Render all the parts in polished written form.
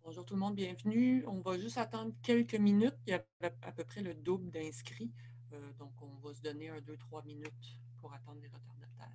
Bonjour tout le monde, bienvenue. On va juste attendre quelques minutes. Il y a à peu près le double d'inscrits. Donc, on va se donner 2, 3 minutes pour attendre les retardataires.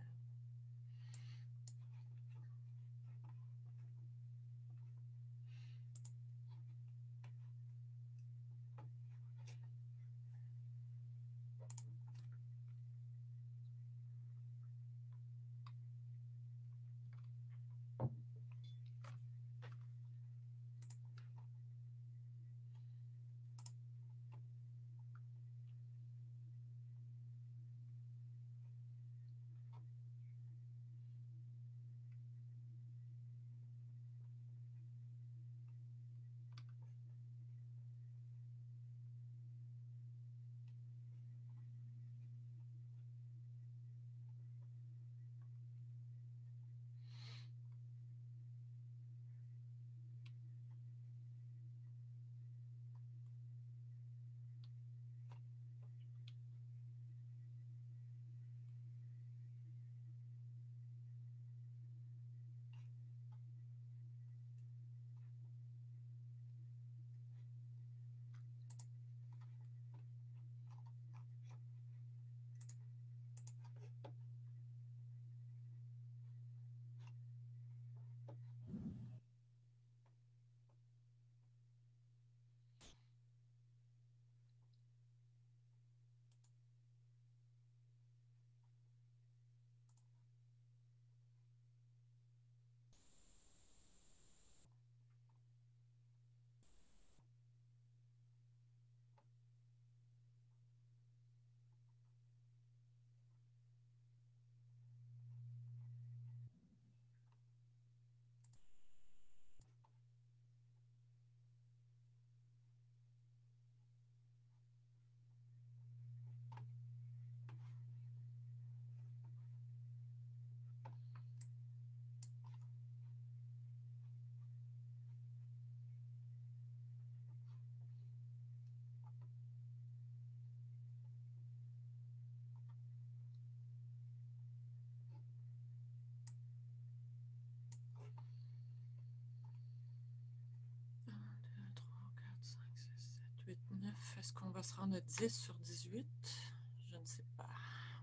Un, 2, 3, 4, 5, 6, 7, 8, 9. Est-ce qu'on va se rendre à 10 sur 18? Je ne sais pas.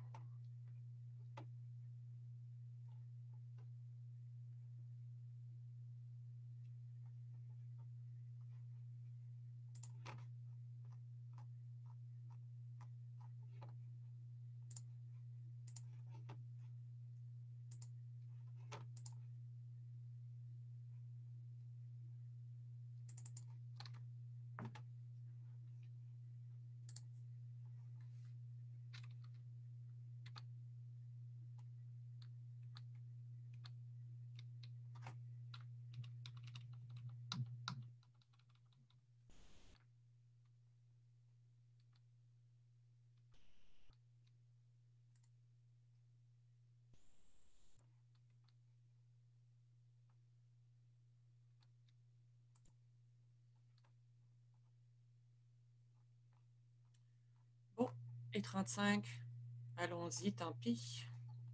Bon, et 35. Allons-y, tant pis.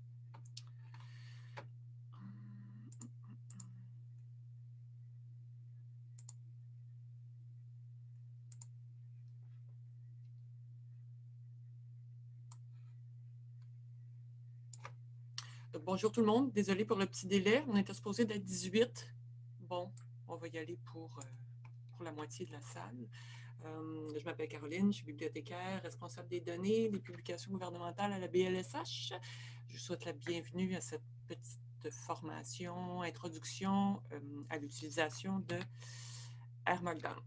Donc, bonjour tout le monde, désolé pour le petit délai. On était supposé d'être 18. Bon, on va y aller pour la moitié de la salle. Je m'appelle Caroline, je suis bibliothécaire, responsable des données, des publications gouvernementales à la BLSH. Je vous souhaite la bienvenue à cette petite formation, introduction à l'utilisation de R Markdown.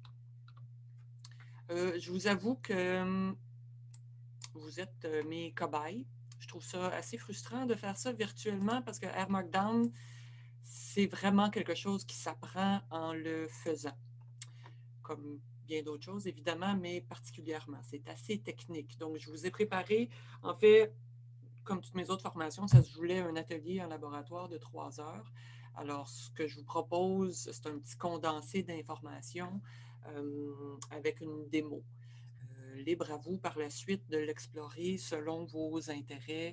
Je vous avoue que vous êtes mes cobayes. Je trouve ça assez frustrant de faire ça virtuellement parce que R Markdown, c'est vraiment quelque chose qui s'apprend en le faisant. Comme bien d'autres choses, évidemment, mais particulièrement. C'est assez technique. Donc, je vous ai préparé, en fait, comme toutes mes autres formations, ça se voulait un atelier en laboratoire de 3 heures. Alors, ce que je vous propose, c'est un petit condensé d'informations avec une démo. Libre à vous par la suite de l'explorer selon vos intérêts.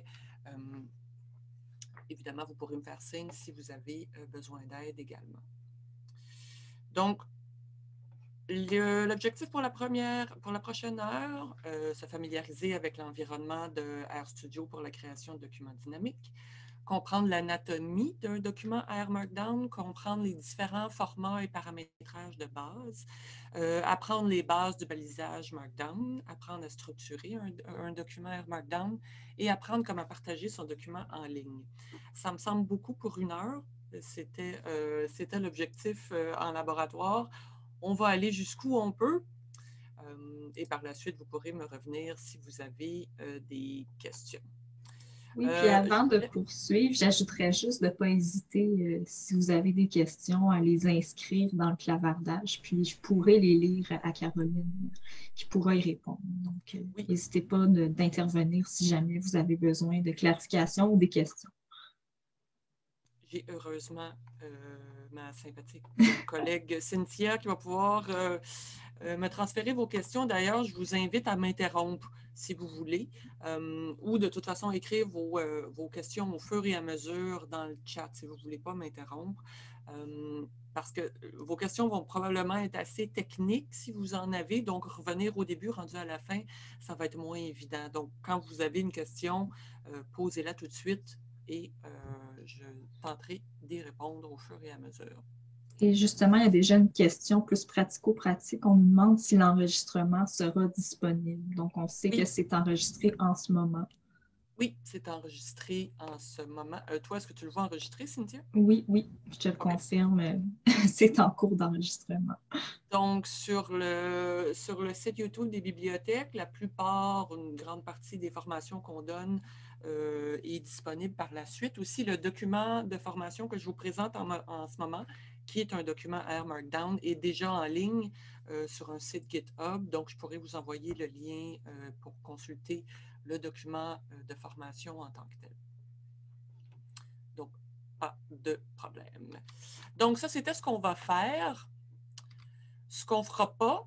Évidemment, vous pourrez me faire signe si vous avez besoin d'aide également. Donc, L'objectif pour la prochaine heure, se familiariser avec l'environnement de RStudio pour la création de documents dynamiques, comprendre l'anatomie d'un document R Markdown, comprendre les différents formats et paramétrages de base, apprendre les bases du balisage Markdown, apprendre à structurer un document R Markdown et apprendre comment partager son document en ligne. Ça me semble beaucoup pour une heure. C'était l'objectif en laboratoire. On va aller jusqu'où on peut. Et par la suite, vous pourrez me revenir si vous avez des questions. Oui, puis avant de poursuivre, j'ajouterais juste de ne pas hésiter, si vous avez des questions, à les inscrire dans le clavardage, puis je pourrai les lire à Caroline, qui pourra y répondre. Donc, oui. N'hésitez pas d'intervenir si jamais vous avez besoin de clarification ou des questions. J'ai heureusement ma sympathique collègue Cynthia qui va pouvoir me transférer vos questions. D'ailleurs, je vous invite à m'interrompre si vous voulez, ou de toute façon écrire vos questions au fur et à mesure dans le chat si vous ne voulez pas m'interrompre. Parce que vos questions vont probablement être assez techniques si vous en avez. Donc, revenir au début, rendu à la fin, ça va être moins évident. Donc, quand vous avez une question, posez-la tout de suite et je tenterai d'y répondre au fur et à mesure. Et justement, il y a déjà une question plus pratico-pratique. On nous demande si l'enregistrement sera disponible. Donc, on sait que c'est enregistré en ce moment. Oui, c'est enregistré en ce moment. Toi, est-ce que tu le vois enregistré, Cynthia? Oui, je te le confirme. C'est en cours d'enregistrement. Donc, sur le site YouTube des bibliothèques, la plupart, une grande partie des formations qu'on donne est disponible par la suite. Aussi, le document de formation que je vous présente en ce moment, qui est un document R Markdown, est déjà en ligne sur un site GitHub. Donc, je pourrais vous envoyer le lien pour consulter le document de formation en tant que tel. Donc, pas de problème. Donc, ça, c'était ce qu'on va faire. Ce qu'on ne fera pas,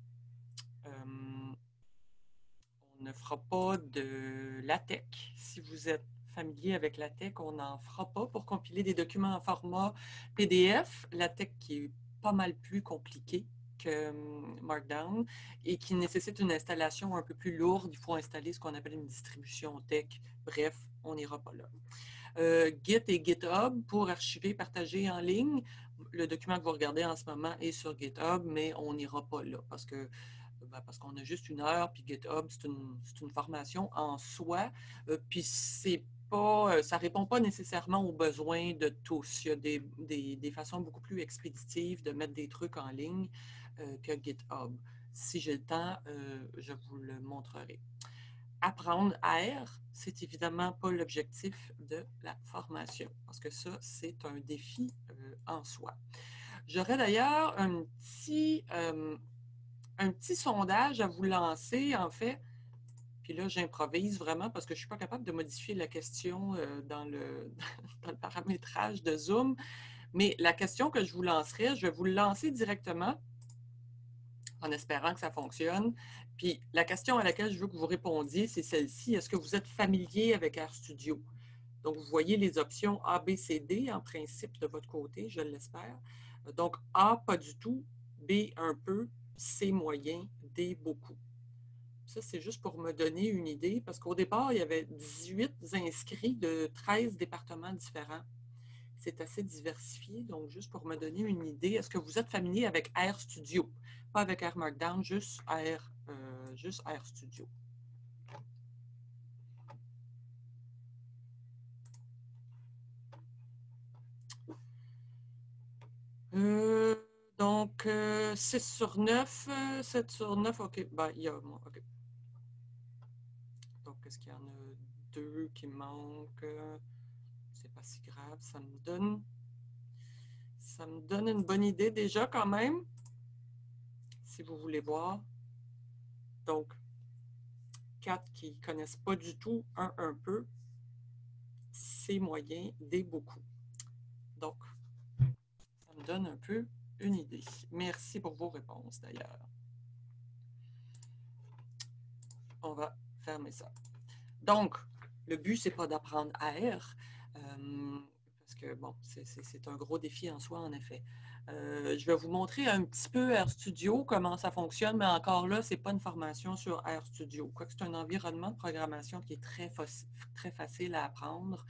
on ne fera pas de LaTeX. Si vous êtes familier avec LaTeX, on n'en fera pas pour compiler des documents en format PDF. LaTeX qui est pas mal plus compliqué que Markdown et qui nécessite une installation un peu plus lourde. Il faut installer ce qu'on appelle une distribution tech. Bref, on n'ira pas là. Git et GitHub pour archiver, partager en ligne. Le document que vous regardez en ce moment est sur GitHub, mais on n'ira pas là parce qu'on a juste une heure, puis GitHub, c'est une formation en soi, puis c'est pas, ça ne répond pas nécessairement aux besoins de tous. Il y a des façons beaucoup plus expéditives de mettre des trucs en ligne que GitHub. Si j'ai le temps, je vous le montrerai. Apprendre R, c'est évidemment pas l'objectif de la formation, parce que ça, c'est un défi en soi. J'aurais d'ailleurs un petit sondage à vous lancer, en fait. Puis là, j'improvise vraiment parce que je ne suis pas capable de modifier la question dans le paramétrage de Zoom. Mais la question que je vous lancerai, je vais vous le lancer directement en espérant que ça fonctionne. Puis la question à laquelle je veux que vous répondiez, c'est celle-ci. Est-ce que vous êtes familier avec RStudio? Donc, vous voyez les options A, B, C, D en principe de votre côté, je l'espère. Donc, A, pas du tout. B, un peu. C, moyen. D, beaucoup. Ça, c'est juste pour me donner une idée, parce qu'au départ, il y avait 18 inscrits de 13 départements différents. C'est assez diversifié, donc juste pour me donner une idée, est-ce que vous êtes familier avec RStudio? Pas avec R Markdown, juste RStudio. Donc, 6 sur 9, 7 sur 9, OK. Ben, il y a moi, OK. Donc, est-ce qu'il y en a 2 qui manquent? C'est pas si grave, ça me donne une bonne idée déjà quand même, si vous voulez voir. Donc, 4 qui ne connaissent pas du tout, un peu, C moyen, D beaucoup. Donc, ça me donne un peu une idée. Merci pour vos réponses d'ailleurs. On va fermer ça. Donc, le but, c'est pas d'apprendre R, parce que, bon, c'est un gros défi en soi, en effet. Je vais vous montrer un petit peu RStudio, comment ça fonctionne, mais encore là, ce n'est pas une formation sur RStudio. Quoique c'est un environnement de programmation qui est très facile à apprendre.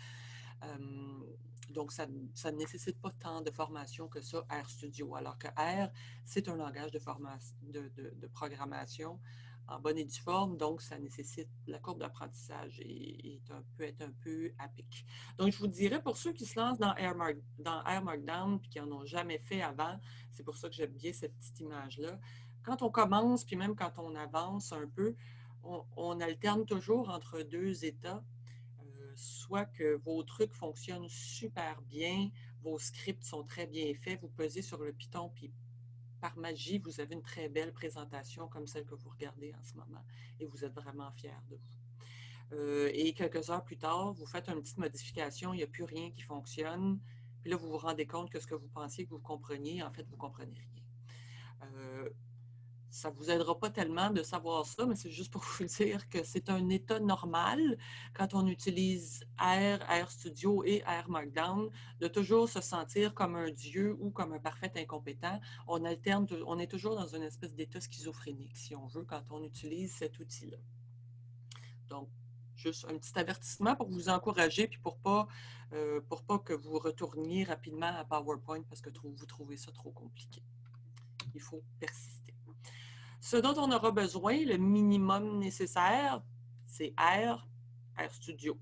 Donc, ça ne nécessite pas tant de formation que ça, RStudio. Alors que R, c'est un langage de programmation en bonne et due forme, donc ça nécessite, la courbe d'apprentissage peut être un peu à pic. Donc, je vous dirais, pour ceux qui se lancent dans R Markdown et qui n'en ont jamais fait avant, c'est pour ça que j'aime bien cette petite image-là. Quand on commence, puis même quand on avance un peu, on alterne toujours entre deux états. Soit que vos trucs fonctionnent super bien, vos scripts sont très bien faits, vous pesez sur le Python, puis par magie, vous avez une très belle présentation comme celle que vous regardez en ce moment et vous êtes vraiment fiers de vous. Et quelques heures plus tard, vous faites une petite modification, il n'y a plus rien qui fonctionne, puis là, vous vous rendez compte que ce que vous pensiez que vous compreniez, en fait, vous ne comprenez rien. Ça ne vous aidera pas tellement de savoir ça, mais c'est juste pour vous dire que c'est un état normal quand on utilise RStudio et R Markdown, de toujours se sentir comme un dieu ou comme un parfait incompétent. On alterne, on est toujours dans une espèce d'état schizophrénique, si on veut, quand on utilise cet outil-là. Donc, juste un petit avertissement pour vous encourager, puis pour pas que vous retourniez rapidement à PowerPoint parce que vous trouvez ça trop compliqué. Il faut persister. Ce dont on aura besoin, le minimum nécessaire, c'est RStudio.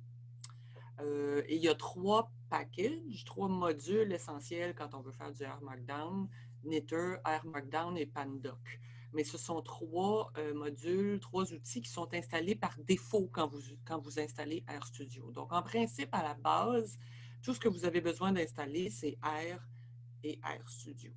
Et il y a 3 packages, 3 modules essentiels quand on veut faire du R Markdown, Knitr, R Markdown et Pandoc. Mais ce sont 3 modules, 3 outils qui sont installés par défaut quand vous installez RStudio. Donc, en principe, à la base, tout ce que vous avez besoin d'installer, c'est R et RStudio.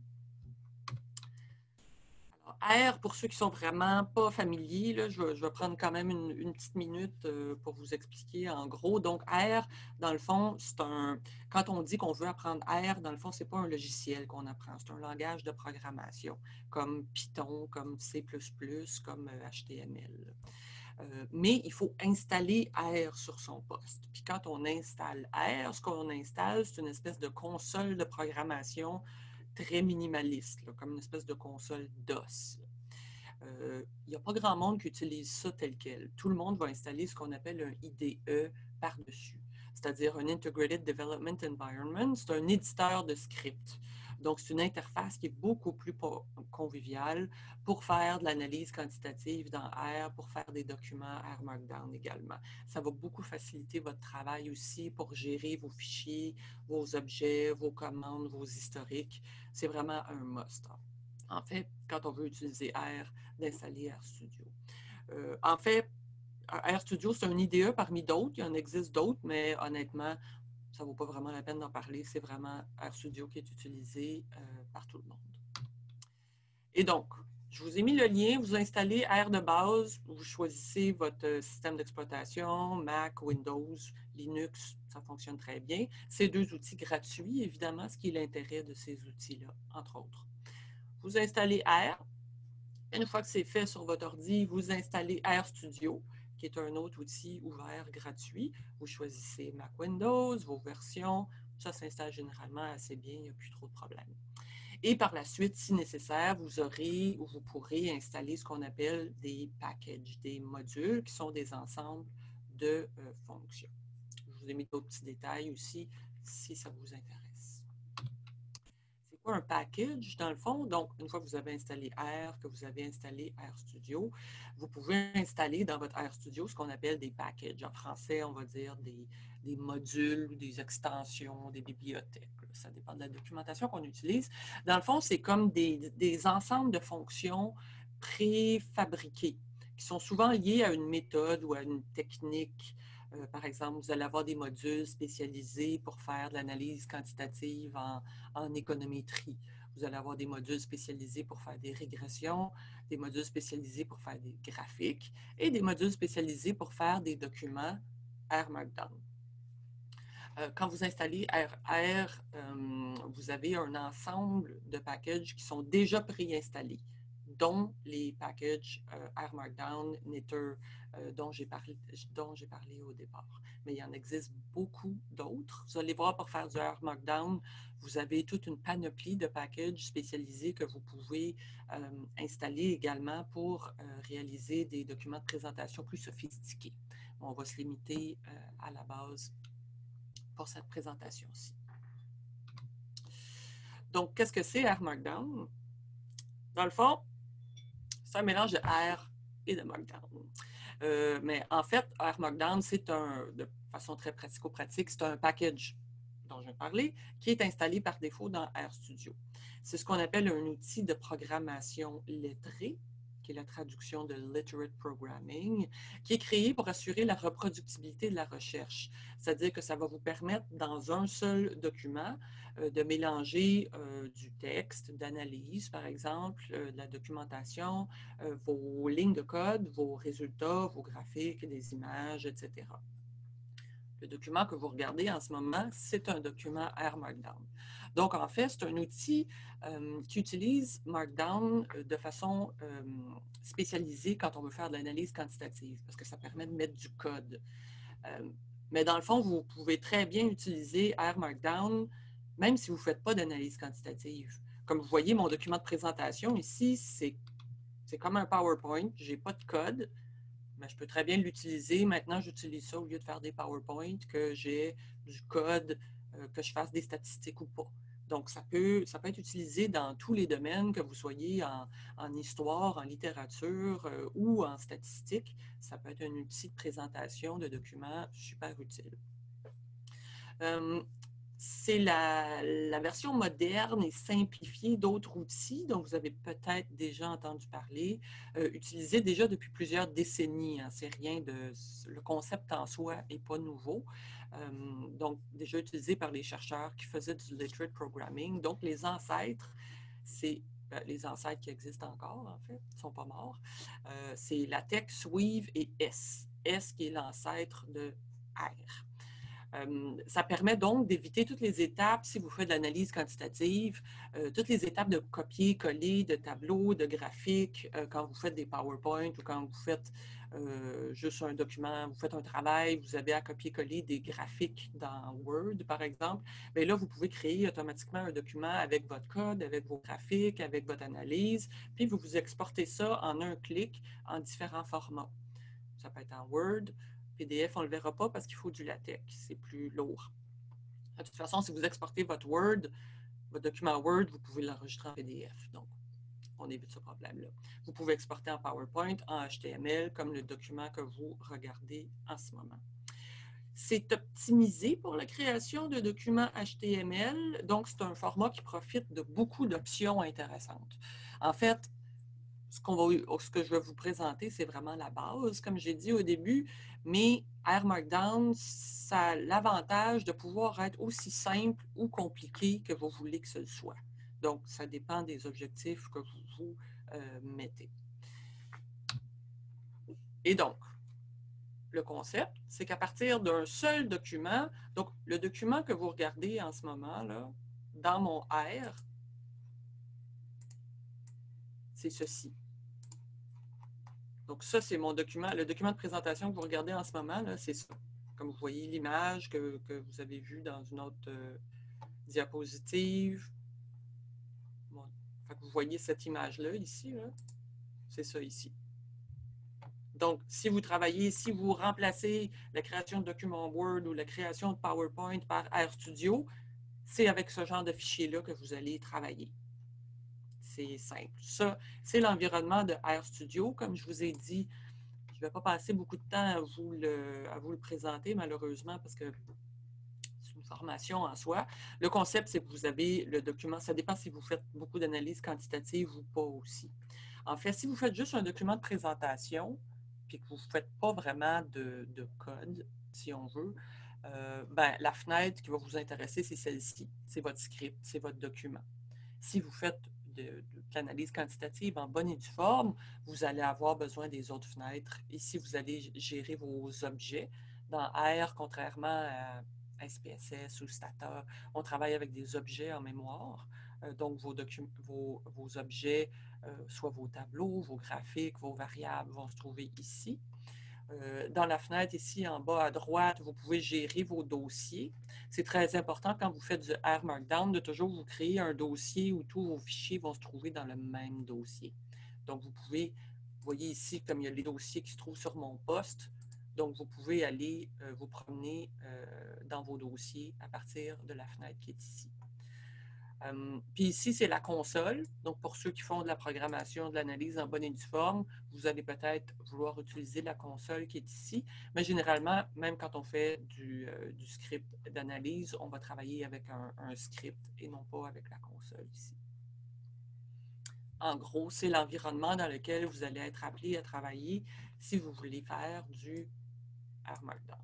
R, pour ceux qui ne sont vraiment pas familiers, là, je vais prendre quand même une petite minute pour vous expliquer en gros. Donc, R, dans le fond, quand on dit qu'on veut apprendre R, dans le fond, ce n'est pas un logiciel qu'on apprend, c'est un langage de programmation, comme Python, comme C++, comme HTML. Mais il faut installer R sur son poste. Puis quand on installe R, ce qu'on installe, c'est une espèce de console de programmation très minimaliste, là, comme une espèce de console DOS. Il n'y a pas grand monde qui utilise ça tel quel. Tout le monde va installer ce qu'on appelle un IDE par-dessus, c'est-à-dire un Integrated Development Environment. C'est un éditeur de script. Donc, c'est une interface qui est beaucoup plus conviviale pour faire de l'analyse quantitative dans R, pour faire des documents R Markdown également. Ça va beaucoup faciliter votre travail aussi pour gérer vos fichiers, vos objets, vos commandes, vos historiques. C'est vraiment un must. En fait, quand on veut utiliser R, d'installer RStudio. En fait, RStudio, c'est un IDE parmi d'autres. Il y en existe d'autres, mais honnêtement, ça ne vaut pas vraiment la peine d'en parler. C'est vraiment RStudio qui est utilisé par tout le monde. Et donc, je vous ai mis le lien. Vous installez R de base. Vous choisissez votre système d'exploitation, Mac, Windows, Linux. Ça fonctionne très bien. Ces 2 outils gratuits, évidemment, ce qui est l'intérêt de ces outils-là, entre autres. Vous installez R. Une fois que c'est fait sur votre ordi, vous installez RStudio, qui est un autre outil ouvert gratuit. Vous choisissez Mac Windows, vos versions. Ça s'installe généralement assez bien, il n'y a plus trop de problèmes. Et par la suite, si nécessaire, vous aurez ou vous pourrez installer ce qu'on appelle des packages, des modules qui sont des ensembles de fonctions. Je vous ai mis d'autres petits détails aussi si ça vous intéresse. C'est quoi un package dans le fond? Donc, une fois que vous avez installé R, que vous avez installé RStudio, vous pouvez installer dans votre RStudio ce qu'on appelle des packages. En français, on va dire des modules, des extensions, des bibliothèques. Ça dépend de la documentation qu'on utilise. Dans le fond, c'est comme des ensembles de fonctions préfabriquées qui sont souvent liées à une méthode ou à une technique. Par exemple, vous allez avoir des modules spécialisés pour faire de l'analyse quantitative en économétrie. Vous allez avoir des modules spécialisés pour faire des régressions, des modules spécialisés pour faire des graphiques et des modules spécialisés pour faire des documents R Markdown. Quand vous installez R, vous avez un ensemble de packages qui sont déjà préinstallés dont les packages R Markdown, Knitr, dont j'ai parlé au départ. Mais il y en existe beaucoup d'autres. Vous allez voir, pour faire du R Markdown, vous avez toute une panoplie de packages spécialisés que vous pouvez installer également pour réaliser des documents de présentation plus sophistiqués. On va se limiter à la base pour cette présentation-ci. Donc, qu'est-ce que c'est R Markdown? Dans le fond, c'est un mélange de R et de Markdown. Mais en fait, R Markdown, c'est de façon très pratico-pratique, c'est un package dont je vais parler, qui est installé par défaut dans RStudio. C'est ce qu'on appelle un outil de programmation lettrée, qui est la traduction de Literate Programming, qui est créé pour assurer la reproductibilité de la recherche. C'est-à-dire que ça va vous permettre, dans un seul document, de mélanger du texte, d'analyse, par exemple, de la documentation, vos lignes de code, vos résultats, vos graphiques, des images, etc. Le document que vous regardez en ce moment, c'est un document R Markdown. Donc, en fait, c'est un outil qui utilise Markdown de façon spécialisée quand on veut faire de l'analyse quantitative, parce que ça permet de mettre du code. Mais dans le fond, vous pouvez très bien utiliser R Markdown, même si vous ne faites pas d'analyse quantitative. Comme vous voyez, mon document de présentation ici, c'est comme un PowerPoint. Je n'ai pas de code. Mais je peux très bien l'utiliser. Maintenant, j'utilise ça au lieu de faire des PowerPoint, que j'ai du code, que je fasse des statistiques ou pas. Donc, ça peut être utilisé dans tous les domaines, que vous soyez en histoire, en littérature ou en statistique. Ça peut être un outil de présentation de documents super utile. C'est la version moderne et simplifiée d'autres outils dont vous avez peut-être déjà entendu parler, utilisés déjà depuis plusieurs décennies. Hein. C'est rien le concept en soi n'est pas nouveau. Donc, déjà utilisé par les chercheurs qui faisaient du literate programming. Donc, les ancêtres, c'est les ancêtres qui existent encore, en fait, ne sont pas morts. C'est LaTeX, Weave et S. S qui est l'ancêtre de R. Ça permet donc d'éviter toutes les étapes, si vous faites de l'analyse quantitative, toutes les étapes de copier-coller, de tableaux, de graphiques, quand vous faites des PowerPoint ou quand vous faites juste un document, vous faites un travail, vous avez à copier-coller des graphiques dans Word, par exemple. Bien là, vous pouvez créer automatiquement un document avec votre code, avec vos graphiques, avec votre analyse, puis vous exportez ça en un clic en différents formats. Ça peut être en Word, PDF, on ne le verra pas parce qu'il faut du latex, c'est plus lourd. De toute façon, si vous exportez votre Word, votre document Word, vous pouvez l'enregistrer en PDF. Donc, on évite ce problème-là. Vous pouvez exporter en PowerPoint, en HTML, comme le document que vous regardez en ce moment. C'est optimisé pour la création de documents HTML, donc c'est un format qui profite de beaucoup d'options intéressantes. En fait, ce que je vais vous présenter, c'est vraiment la base, comme j'ai dit au début, mais R Markdown, ça a l'avantage de pouvoir être aussi simple ou compliqué que vous voulez que ce soit. Donc, ça dépend des objectifs que vous mettez. Et donc, le concept, c'est qu'à partir d'un seul document, donc le document que vous regardez en ce moment, là, dans mon R, c'est ceci. Donc, ça, c'est mon document. Le document de présentation que vous regardez en ce moment, c'est ça. Comme vous voyez l'image que vous avez vue dans une autre diapositive. Bon. Fait que vous voyez cette image-là ici. Là. C'est ça ici. Donc, si vous travaillez, si vous remplacez la création de documents Word ou la création de PowerPoint par RStudio, c'est avec ce genre de fichier-là que vous allez travailler. C'est simple. Ça, c'est l'environnement de RStudio. Comme je vous ai dit, je ne vais pas passer beaucoup de temps à vous le présenter, malheureusement, parce que c'est une formation en soi. Le concept, c'est que vous avez le document. Ça dépend si vous faites beaucoup d'analyse quantitative ou pas aussi. En fait, si vous faites juste un document de présentation, puis que vous ne faites pas vraiment de code, si on veut, la fenêtre qui va vous intéresser, c'est celle-ci. C'est votre script, c'est votre document. Si vous faites de l'analyse quantitative en bonne et due forme, vous allez avoir besoin des autres fenêtres. Ici, vous allez gérer vos objets. Dans R, contrairement à SPSS ou Stata, on travaille avec des objets en mémoire. Donc, vos objets, soit vos tableaux, vos graphiques, vos variables vont se trouver ici. Dans la fenêtre ici en bas à droite, vous pouvez gérer vos dossiers. C'est très important quand vous faites du R Markdown de toujours vous créer un dossier où tous vos fichiers vont se trouver dans le même dossier. Donc, vous pouvez, vous voyez ici, comme il y a les dossiers qui se trouvent sur mon poste, donc vous pouvez aller vous promener dans vos dossiers à partir de la fenêtre qui est ici. Puis ici, c'est la console. Donc, pour ceux qui font de la programmation, de l'analyse en bonne et due forme, vous allez peut-être vouloir utiliser la console qui est ici. Mais généralement, même quand on fait du script d'analyse, on va travailler avec un script et non pas avec la console ici. En gros, c'est l'environnement dans lequel vous allez être appelé à travailler si vous voulez faire du R Markdown.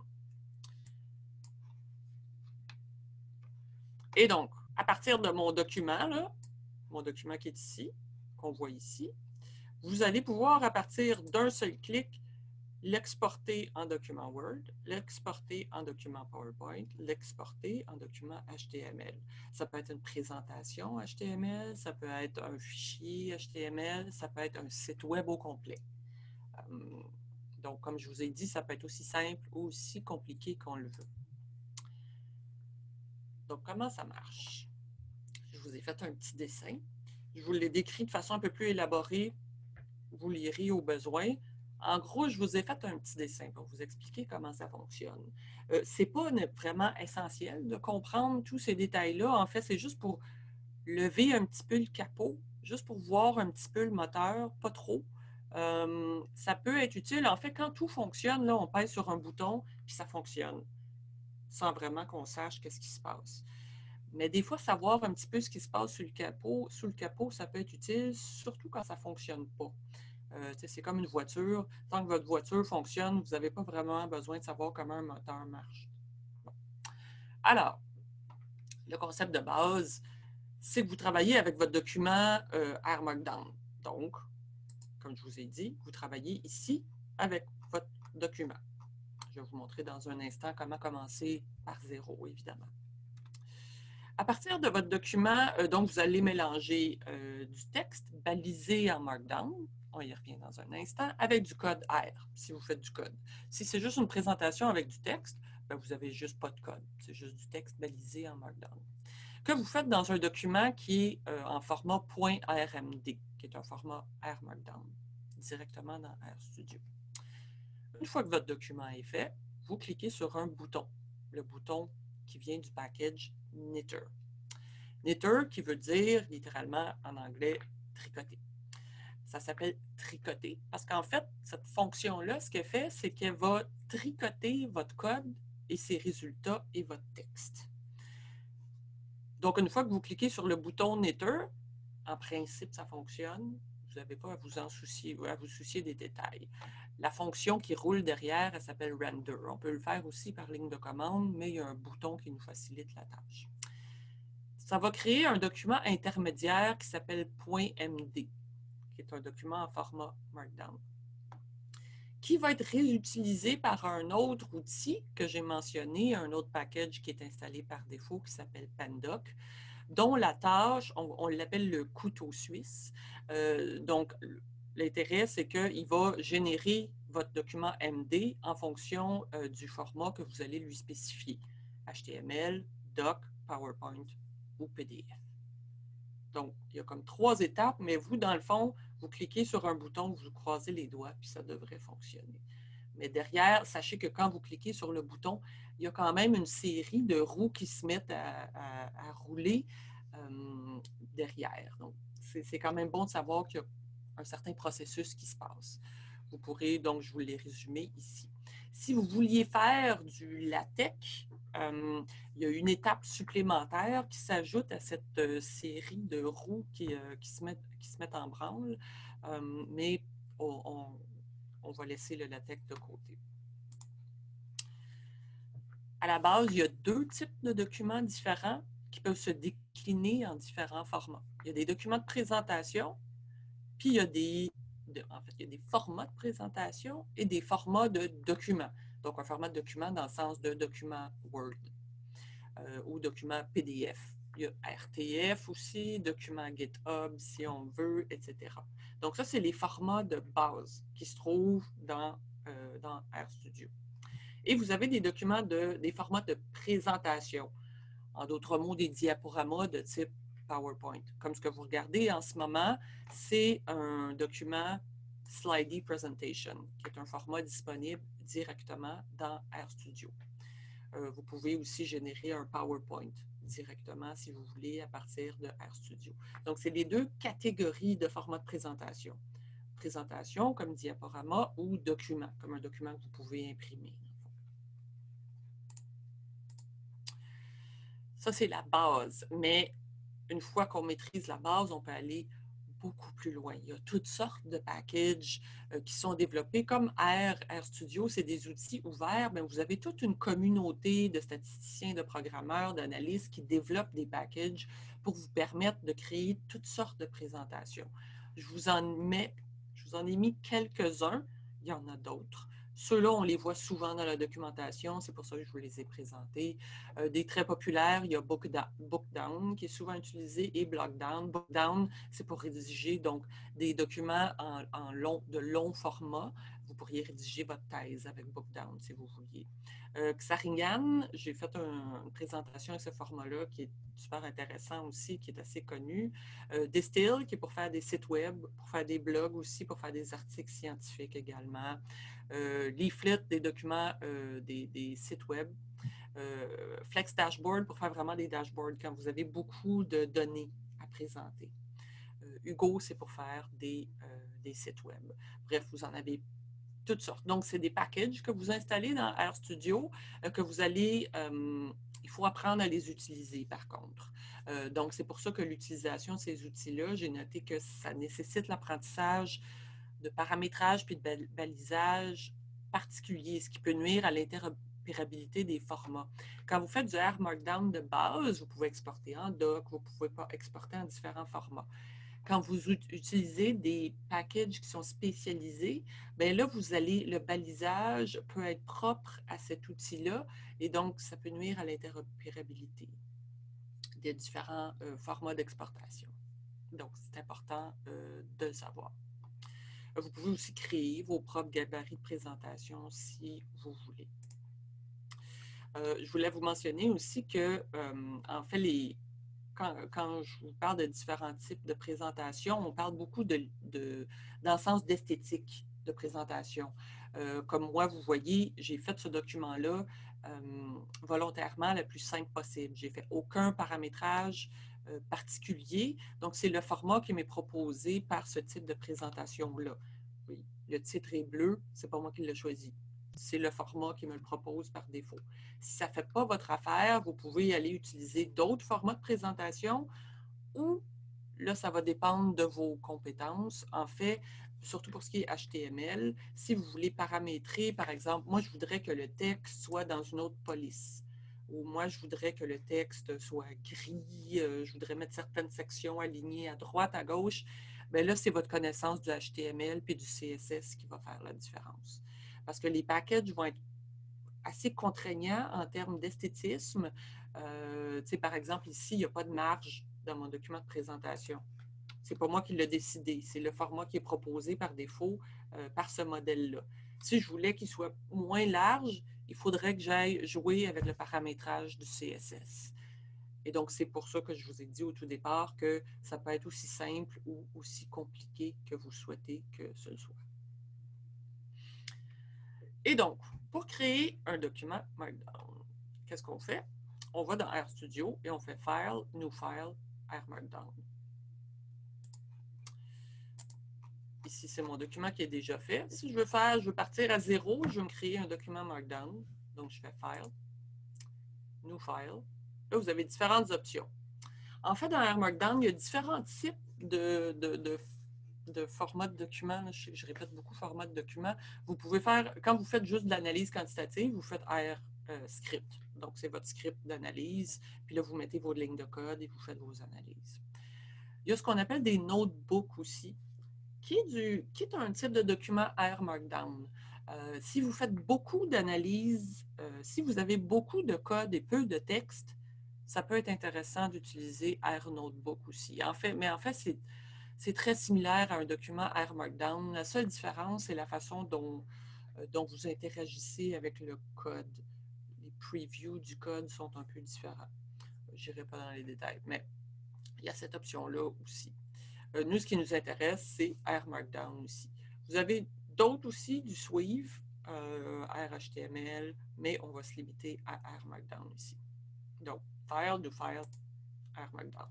Et donc, à partir de mon document, là, mon document qui est ici, qu'on voit ici, vous allez pouvoir, à partir d'un seul clic, l'exporter en document Word, l'exporter en document PowerPoint, l'exporter en document HTML. Ça peut être une présentation HTML, ça peut être un fichier HTML, ça peut être un site web au complet. Donc, comme je vous ai dit, ça peut être aussi simple ou aussi compliqué qu'on le veut. Donc, comment ça marche? Je vous ai fait un petit dessin. Je vous l'ai décrit de façon un peu plus élaborée. Vous lirez au besoin. En gros, je vous ai fait un petit dessin pour vous expliquer comment ça fonctionne. Ce n'est pas vraiment essentiel de comprendre tous ces détails-là. En fait, c'est juste pour lever un petit peu le capot, juste pour voir un petit peu le moteur, pas trop. Ça peut être utile. En fait, quand tout fonctionne, là, on pèse sur un bouton, puis ça fonctionne, sans vraiment qu'on sache qu'est-ce qui se passe. Mais des fois, savoir un petit peu ce qui se passe sous le capot, ça peut être utile, surtout quand ça ne fonctionne pas. C'est comme une voiture. Tant que votre voiture fonctionne, vous n'avez pas vraiment besoin de savoir comment un moteur marche. Bon. Alors, le concept de base, c'est que vous travaillez avec votre document R Markdown. Donc, comme je vous ai dit, vous travaillez ici avec votre document. Je vais vous montrer dans un instant comment commencer par 0, évidemment. À partir de votre document, donc, vous allez mélanger du texte balisé en Markdown, on y revient dans un instant, avec du code R, si vous faites du code. Si c'est juste une présentation avec du texte, bien, vous n'avez juste pas de code. C'est juste du texte balisé en Markdown. Que vous faites dans un document qui est en format .rmd, qui est un format R Markdown, directement dans RStudio. Une fois que votre document est fait, vous cliquez sur un bouton, le bouton qui vient du package Knitr. Knitr qui veut dire littéralement en anglais tricoter. Ça s'appelle tricoter parce qu'en fait, cette fonction-là, ce qu'elle fait, c'est qu'elle va tricoter votre code et ses résultats et votre texte. Donc, une fois que vous cliquez sur le bouton Knitr, en principe, ça fonctionne. Vous n'avez pas à vous soucier des détails. La fonction qui roule derrière, elle s'appelle render. On peut le faire aussi par ligne de commande, mais il y a un bouton qui nous facilite la tâche. Ça va créer un document intermédiaire qui s'appelle .md, qui est un document en format Markdown, qui va être réutilisé par un autre outil que j'ai mentionné, un autre package qui est installé par défaut qui s'appelle Pandoc, dont la tâche, on l'appelle le couteau suisse. Donc, l'intérêt, c'est qu'il va générer votre document MD en fonction du format que vous allez lui spécifier. HTML, Doc, PowerPoint ou PDF. Donc, il y a comme 3 étapes, mais vous, dans le fond, vous cliquez sur un bouton, vous croisez les doigts, puis ça devrait fonctionner. Mais derrière, sachez que quand vous cliquez sur le bouton, il y a quand même une série de roues qui se mettent à rouler derrière. Donc, c'est quand même bon de savoir qu'il y a un certain processus qui se passe. Vous pourrez, donc, je vous l'ai résumé ici. Si vous vouliez faire du LaTeX, il y a une étape supplémentaire qui s'ajoute à cette série de roues qui se mettent en branle, mais on va laisser le LaTeX de côté. À la base, il y a 2 types de documents différents qui peuvent se décliner en différents formats. Il y a des documents de présentation, puis il y a des formats de présentation et des formats de documents. Donc, un format de document dans le sens de document Word ou document PDF. Il y a RTF aussi, document GitHub si on veut, etc. Donc ça, c'est les formats de base qui se trouvent dans RStudio. Et vous avez des documents, des formats de présentation. En d'autres mots, des diaporamas de type PowerPoint. Comme ce que vous regardez en ce moment, c'est un document Slidey Presentation, qui est un format disponible directement dans RStudio. Vous pouvez aussi générer un PowerPoint directement, si vous voulez, à partir de RStudio. Donc, c'est les deux catégories de format de présentation. Présentation comme diaporama ou document, comme un document que vous pouvez imprimer. Ça, c'est la base. Mais une fois qu'on maîtrise la base, on peut aller beaucoup plus loin. Il y a toutes sortes de packages qui sont développés comme RStudio, c'est des outils ouverts. Bien, vous avez toute une communauté de statisticiens, de programmeurs, d'analystes qui développent des packages pour vous permettre de créer toutes sortes de présentations. Je vous en ai mis quelques-uns, il y en a d'autres. Ceux-là, on les voit souvent dans la documentation, c'est pour ça que je vous les ai présentés. Des très populaires, il y a Bookdown qui est souvent utilisé et Blockdown. Bookdown, c'est pour rédiger donc des documents de long format. Vous pourriez rédiger votre thèse avec Bookdown si vous vouliez. Xaringan, j'ai fait une présentation avec ce format-là qui est super intéressant aussi, qui est assez connu. Distill, qui est pour faire des sites web, pour faire des blogs aussi, pour faire des articles scientifiques également. Leaflet, des documents, des sites web. Flex Dashboard pour faire vraiment des dashboards quand vous avez beaucoup de données à présenter. Hugo, c'est pour faire des sites web. Bref, vous en avez toutes sortes. Donc, c'est des packages que vous installez dans RStudio que vous allez... il faut apprendre à les utiliser, par contre. Donc, c'est pour ça que l'utilisation de ces outils-là, j'ai noté que ça nécessite l'apprentissage de paramétrage puis de balisage particulier, ce qui peut nuire à l'interopérabilité des formats. Quand vous faites du R Markdown de base, vous pouvez exporter en doc, vous pouvez pas exporter en différents formats. Quand vous utilisez des packages qui sont spécialisés, bien là, le balisage peut être propre à cet outil-là et donc ça peut nuire à l'interopérabilité des différents formats d'exportation. Donc, c'est important de le savoir. Vous pouvez aussi créer vos propres gabarits de présentation si vous voulez. Je voulais vous mentionner aussi que, en fait, quand je vous parle de différents types de présentation, on parle beaucoup dans le sens d'esthétique de présentation. Comme moi, vous voyez, j'ai fait ce document-là volontairement le plus simple possible. J'ai fait aucun paramétrage particulier. Donc, c'est le format qui m'est proposé par ce type de présentation-là. Oui, le titre est bleu, c'est pas moi qui l'ai choisi. C'est le format qui me le propose par défaut. Si ça ne fait pas votre affaire, vous pouvez aller utiliser d'autres formats de présentation ou, là, ça va dépendre de vos compétences. En fait, surtout pour ce qui est HTML, si vous voulez paramétrer, par exemple, moi, je voudrais que le texte soit dans une autre police. Ou moi, je voudrais que le texte soit gris, je voudrais mettre certaines sections alignées à droite, à gauche. Bien là, c'est votre connaissance du HTML puis du CSS qui va faire la différence. Parce que les packages vont être assez contraignants en termes d'esthétisme. Par exemple, ici, il n'y a pas de marge dans mon document de présentation. Ce n'est pas moi qui l'ai décidé. C'est le format qui est proposé par défaut par ce modèle-là. Si je voulais qu'il soit moins large, il faudrait que j'aille jouer avec le paramétrage du CSS. Et donc, c'est pour ça que je vous ai dit au tout départ que ça peut être aussi simple ou aussi compliqué que vous souhaitez que ce soit. Et donc, pour créer un document Markdown, qu'est-ce qu'on fait? On va dans RStudio et on fait File, New File, R Markdown. Ici, c'est mon document qui est déjà fait. Si je veux partir à zéro, je veux me créer un document Markdown. Donc, je fais File, New File. Là, vous avez différentes options. En fait, dans R Markdown, il y a différents types de format de document. Je sais que je répète beaucoup format de document. Vous pouvez faire, quand vous faites juste de l'analyse quantitative, vous faites R script. Donc, c'est votre script d'analyse. Puis là, vous mettez vos lignes de code et vous faites vos analyses. Il y a ce qu'on appelle des notebooks aussi, qui est un type de document R Markdown. Si vous faites beaucoup d'analyses, si vous avez beaucoup de code et peu de texte, ça peut être intéressant d'utiliser R Notebook aussi. En fait, c'est très similaire à un document R Markdown. La seule différence, c'est la façon dont vous interagissez avec le code. Les previews du code sont un peu différents. Je n'irai pas dans les détails, mais il y a cette option-là aussi. Nous, ce qui nous intéresse, c'est R Markdown aussi. Vous avez d'autres aussi, du Sweave, R HTML, mais on va se limiter à R Markdown ici. Donc, File, do File, R Markdown.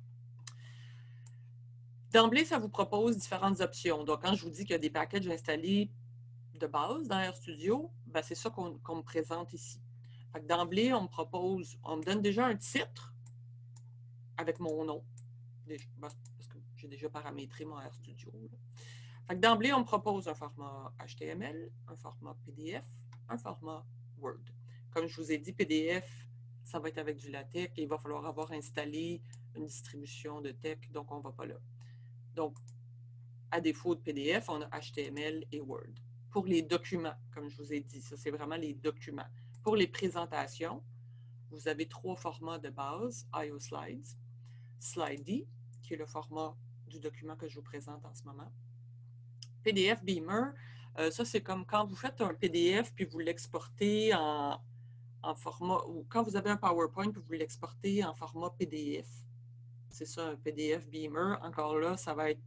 D'emblée, ça vous propose différentes options. Donc, quand je vous dis qu'il y a des packages installés de base dans RStudio, ben, c'est ça qu'on me présente ici. D'emblée, on me donne déjà un titre avec mon nom. Parce que j'ai déjà paramétré mon RStudio. D'emblée, on me propose un format HTML, un format PDF, un format Word. Comme je vous ai dit, PDF, ça va être avec du LaTeX et il va falloir avoir installé une distribution de TeX, donc on ne va pas là. Donc, à défaut de PDF, on a HTML et Word. Pour les documents, comme je vous ai dit, ça c'est vraiment les documents. Pour les présentations, vous avez 3 formats de base, IO Slides, Slidey, qui est le format du document que je vous présente en ce moment. PDF Beamer, ça c'est comme quand vous faites un PDF puis vous l'exportez en format, ou quand vous avez un PowerPoint puis vous l'exportez en format PDF. C'est ça, un PDF Beamer. Encore là, ça va être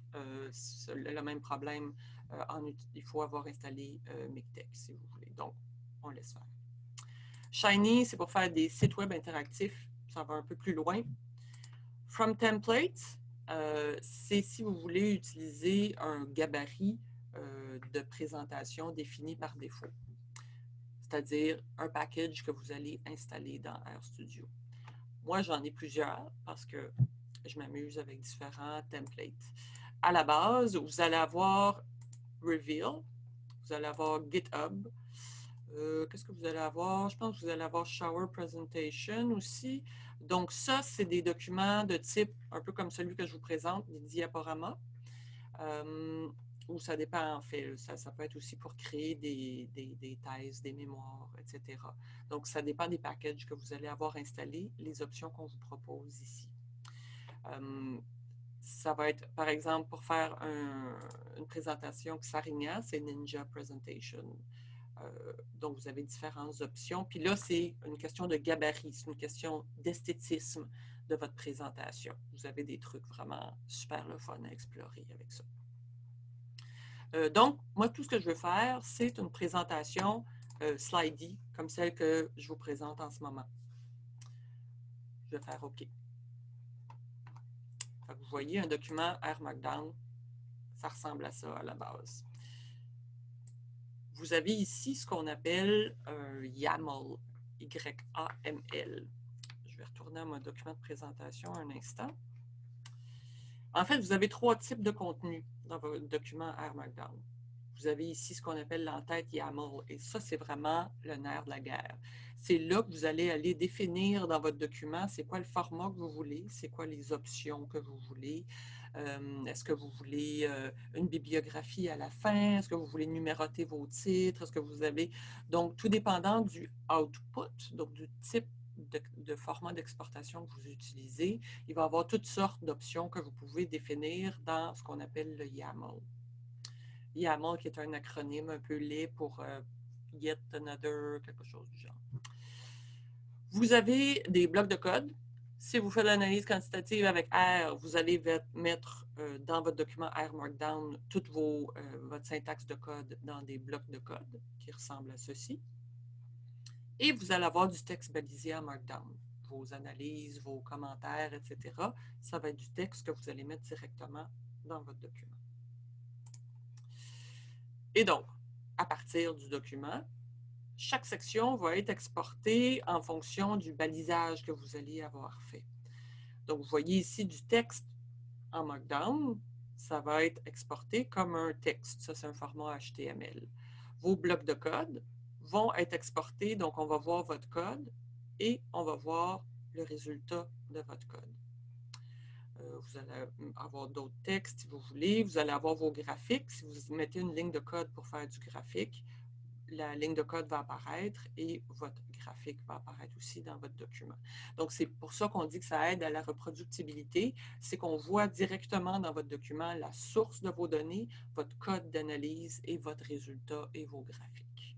le même problème. Il faut avoir installé Miktex, si vous voulez. Donc, on laisse faire. Shiny, c'est pour faire des sites web interactifs. Ça va un peu plus loin. From Template, c'est si vous voulez utiliser un gabarit de présentation défini par défaut. C'est-à-dire un package que vous allez installer dans RStudio. Moi, j'en ai plusieurs parce que je m'amuse avec différents templates. À la base, vous allez avoir Reveal, vous allez avoir GitHub. Qu'est-ce que vous allez avoir? Je pense que vous allez avoir Shower Presentation aussi. Donc ça, c'est des documents de type un peu comme celui que je vous présente, des diaporamas. Ou ça dépend en fait. Ça peut être aussi pour créer des thèses, des mémoires, etc. Donc ça dépend des packages que vous allez avoir installés, les options qu'on vous propose ici. Ça va être, par exemple, pour faire une présentation Xarinia, c'est Ninja Presentation. Donc, vous avez différentes options. Puis là, c'est une question de gabarit, c'est une question d'esthétisme de votre présentation. Vous avez des trucs vraiment super le fun à explorer avec ça. Donc, moi, tout ce que je veux faire, c'est une présentation slidey, comme celle que je vous présente en ce moment. Je vais faire OK. Vous voyez, un document R Markdown, ça ressemble à ça à la base. Vous avez ici ce qu'on appelle un YAML, Y-A-M-L. Je vais retourner à mon document de présentation un instant. En fait, vous avez 3 types de contenu dans votre document R Markdown. Vous avez ici ce qu'on appelle l'entête YAML, et ça, c'est vraiment le nerf de la guerre. C'est là que vous allez aller définir dans votre document c'est quoi le format que vous voulez, c'est quoi les options que vous voulez. Est-ce que vous voulez une bibliographie à la fin? Est-ce que vous voulez numéroter vos titres? Est-ce que vous avez... Donc, tout dépendant du output, donc du type de format d'exportation que vous utilisez, il va y avoir toutes sortes d'options que vous pouvez définir dans ce qu'on appelle le YAML. YAML qui est un acronyme un peu laid pour Yet Another, quelque chose du genre. Vous avez des blocs de code. Si vous faites l'analyse quantitative avec R, vous allez mettre dans votre document R Markdown toute votre syntaxe de code dans des blocs de code qui ressemblent à ceci. Et vous allez avoir du texte balisé en Markdown. Vos analyses, vos commentaires, etc. Ça va être du texte que vous allez mettre directement dans votre document. Et donc, à partir du document, chaque section va être exportée en fonction du balisage que vous allez avoir fait. Donc, vous voyez ici du texte en Markdown, ça va être exporté comme un texte. Ça, c'est un format HTML. Vos blocs de code vont être exportés, donc on va voir votre code et on va voir le résultat de votre code. Vous allez avoir d'autres textes si vous voulez. Vous allez avoir vos graphiques. Si vous mettez une ligne de code pour faire du graphique, la ligne de code va apparaître et votre graphique va apparaître aussi dans votre document. Donc, c'est pour ça qu'on dit que ça aide à la reproductibilité. C'est qu'on voit directement dans votre document la source de vos données, votre code d'analyse et votre résultat et vos graphiques.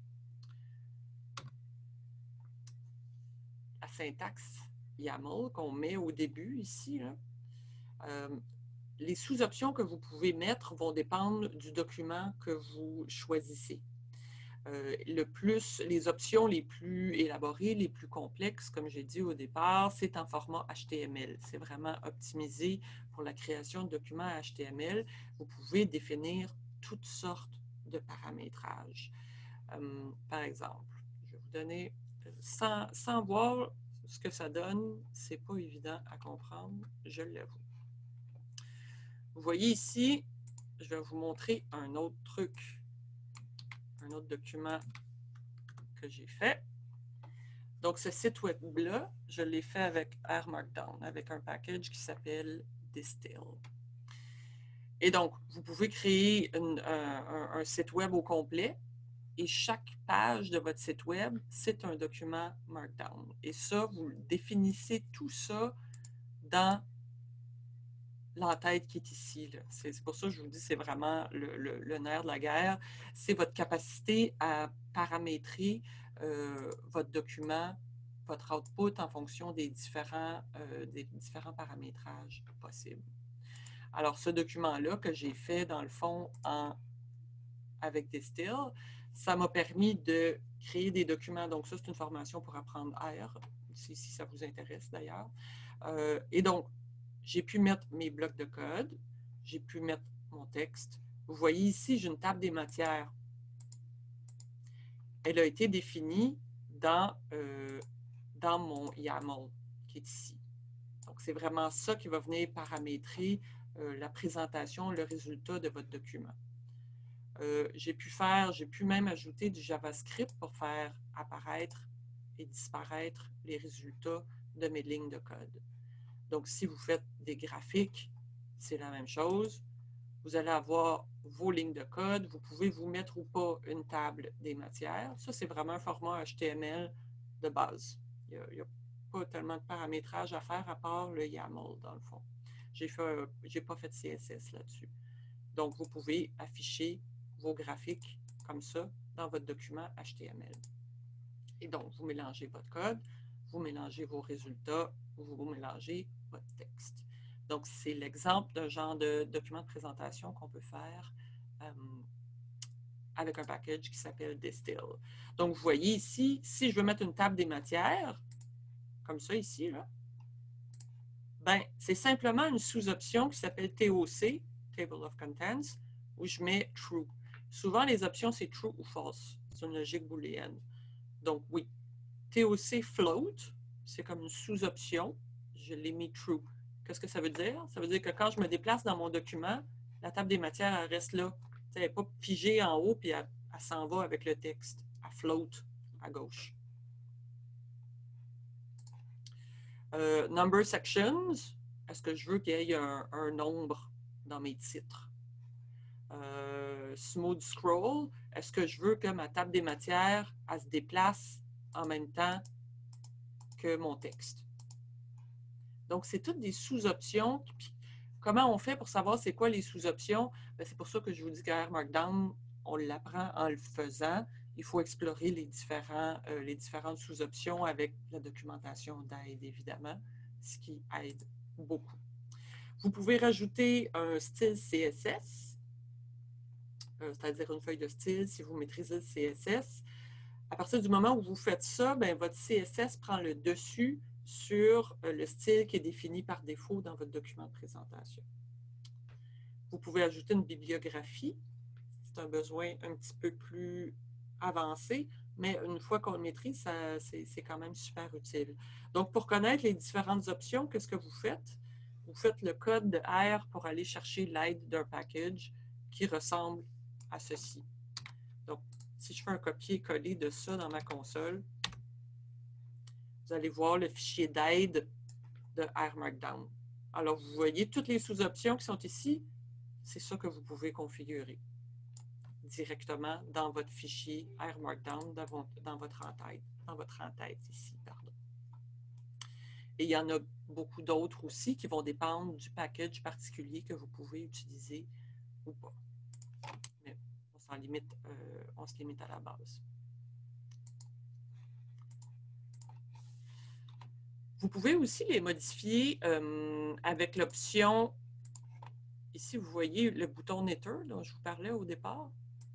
La syntaxe YAML qu'on met au début ici, là, les sous-options que vous pouvez mettre vont dépendre du document que vous choisissez. Les options les plus élaborées, les plus complexes, comme j'ai dit au départ, c'est en format HTML. C'est vraiment optimisé pour la création de documents HTML. Vous pouvez définir toutes sortes de paramétrages. Par exemple, je vais vous donner, sans voir ce que ça donne, c'est pas évident à comprendre, je l'avoue. Vous voyez ici, je vais vous montrer un autre truc, un autre document que j'ai fait. Donc, ce site web-là, je l'ai fait avec R Markdown, avec un package qui s'appelle Distill. Et donc, vous pouvez créer un site web au complet et chaque page de votre site web, c'est un document Markdown. Et ça, vous définissez tout ça dans l'entête qui est ici. C'est pour ça que je vous dis, c'est vraiment le nerf de la guerre. C'est votre capacité à paramétrer votre document, votre output en fonction des différents paramétrages possibles. Alors, ce document-là que j'ai fait, dans le fond, avec Distill, ça m'a permis de créer des documents. Donc, ça, c'est une formation pour apprendre R, si ça vous intéresse d'ailleurs. Et donc, j'ai pu mettre mes blocs de code, j'ai pu mettre mon texte. Vous voyez ici, j'ai une table des matières. Elle a été définie dans mon YAML qui est ici. Donc, c'est vraiment ça qui va venir paramétrer la présentation, le résultat de votre document. J'ai pu même ajouter du JavaScript pour faire apparaître et disparaître les résultats de mes lignes de code. Donc, si vous faites des graphiques, c'est la même chose. Vous allez avoir vos lignes de code. Vous pouvez vous mettre ou pas une table des matières. Ça, c'est vraiment un format HTML de base. Il n'y a pas tellement de paramétrage à faire à part le YAML, dans le fond. J'ai pas fait de CSS là-dessus. Donc, vous pouvez afficher vos graphiques comme ça dans votre document HTML. Et donc, vous mélangez votre code, vous mélangez vos résultats, vous mélangez votre texte. Donc, c'est l'exemple d'un genre de document de présentation qu'on peut faire avec un package qui s'appelle Distill. Donc, vous voyez ici, si je veux mettre une table des matières, comme ça ici, là, ben, c'est simplement une sous-option qui s'appelle TOC, Table of Contents, où je mets True. Souvent, les options, c'est True ou False. C'est une logique booléenne. Donc, oui. TOC Float, c'est comme une sous-option. Je l'ai mis True. Qu'est-ce que ça veut dire? Ça veut dire que quand je me déplace dans mon document, la table des matières, elle reste là. Elle n'est pas figée en haut, puis elle s'en va avec le texte. Elle float à gauche. Number sections, est-ce que je veux qu'il y ait un nombre dans mes titres? Smooth scroll, est-ce que je veux que ma table des matières, elle se déplace en même temps que mon texte? Donc, c'est toutes des sous-options. Comment on fait pour savoir c'est quoi les sous-options? C'est pour ça que je vous dis qu'à R Markdown, on l'apprend en le faisant. Il faut explorer les différentes sous-options avec la documentation d'aide, évidemment, ce qui aide beaucoup. Vous pouvez rajouter un style CSS, c'est-à-dire une feuille de style si vous maîtrisez le CSS. À partir du moment où vous faites ça, bien, votre CSS prend le dessus sur le style qui est défini par défaut dans votre document de présentation. Vous pouvez ajouter une bibliographie. C'est un besoin un petit peu plus avancé, mais une fois qu'on le maîtrise, c'est quand même super utile. Donc, pour connaître les différentes options, qu'est-ce que vous faites? Vous faites le code de R pour aller chercher l'aide d'un package qui ressemble à ceci. Donc, si je fais un copier-coller de ça dans ma console, vous allez voir le fichier d'aide de R Markdown. Alors, vous voyez toutes les sous-options qui sont ici, c'est ça que vous pouvez configurer. directement dans votre fichier R Markdown, dans votre en-tête ici, pardon. Et il y en a beaucoup d'autres aussi qui vont dépendre du package particulier que vous pouvez utiliser ou pas. Mais on se limite à la base. Vous pouvez aussi les modifier avec l'option, ici vous voyez le bouton Knitr dont je vous parlais au départ.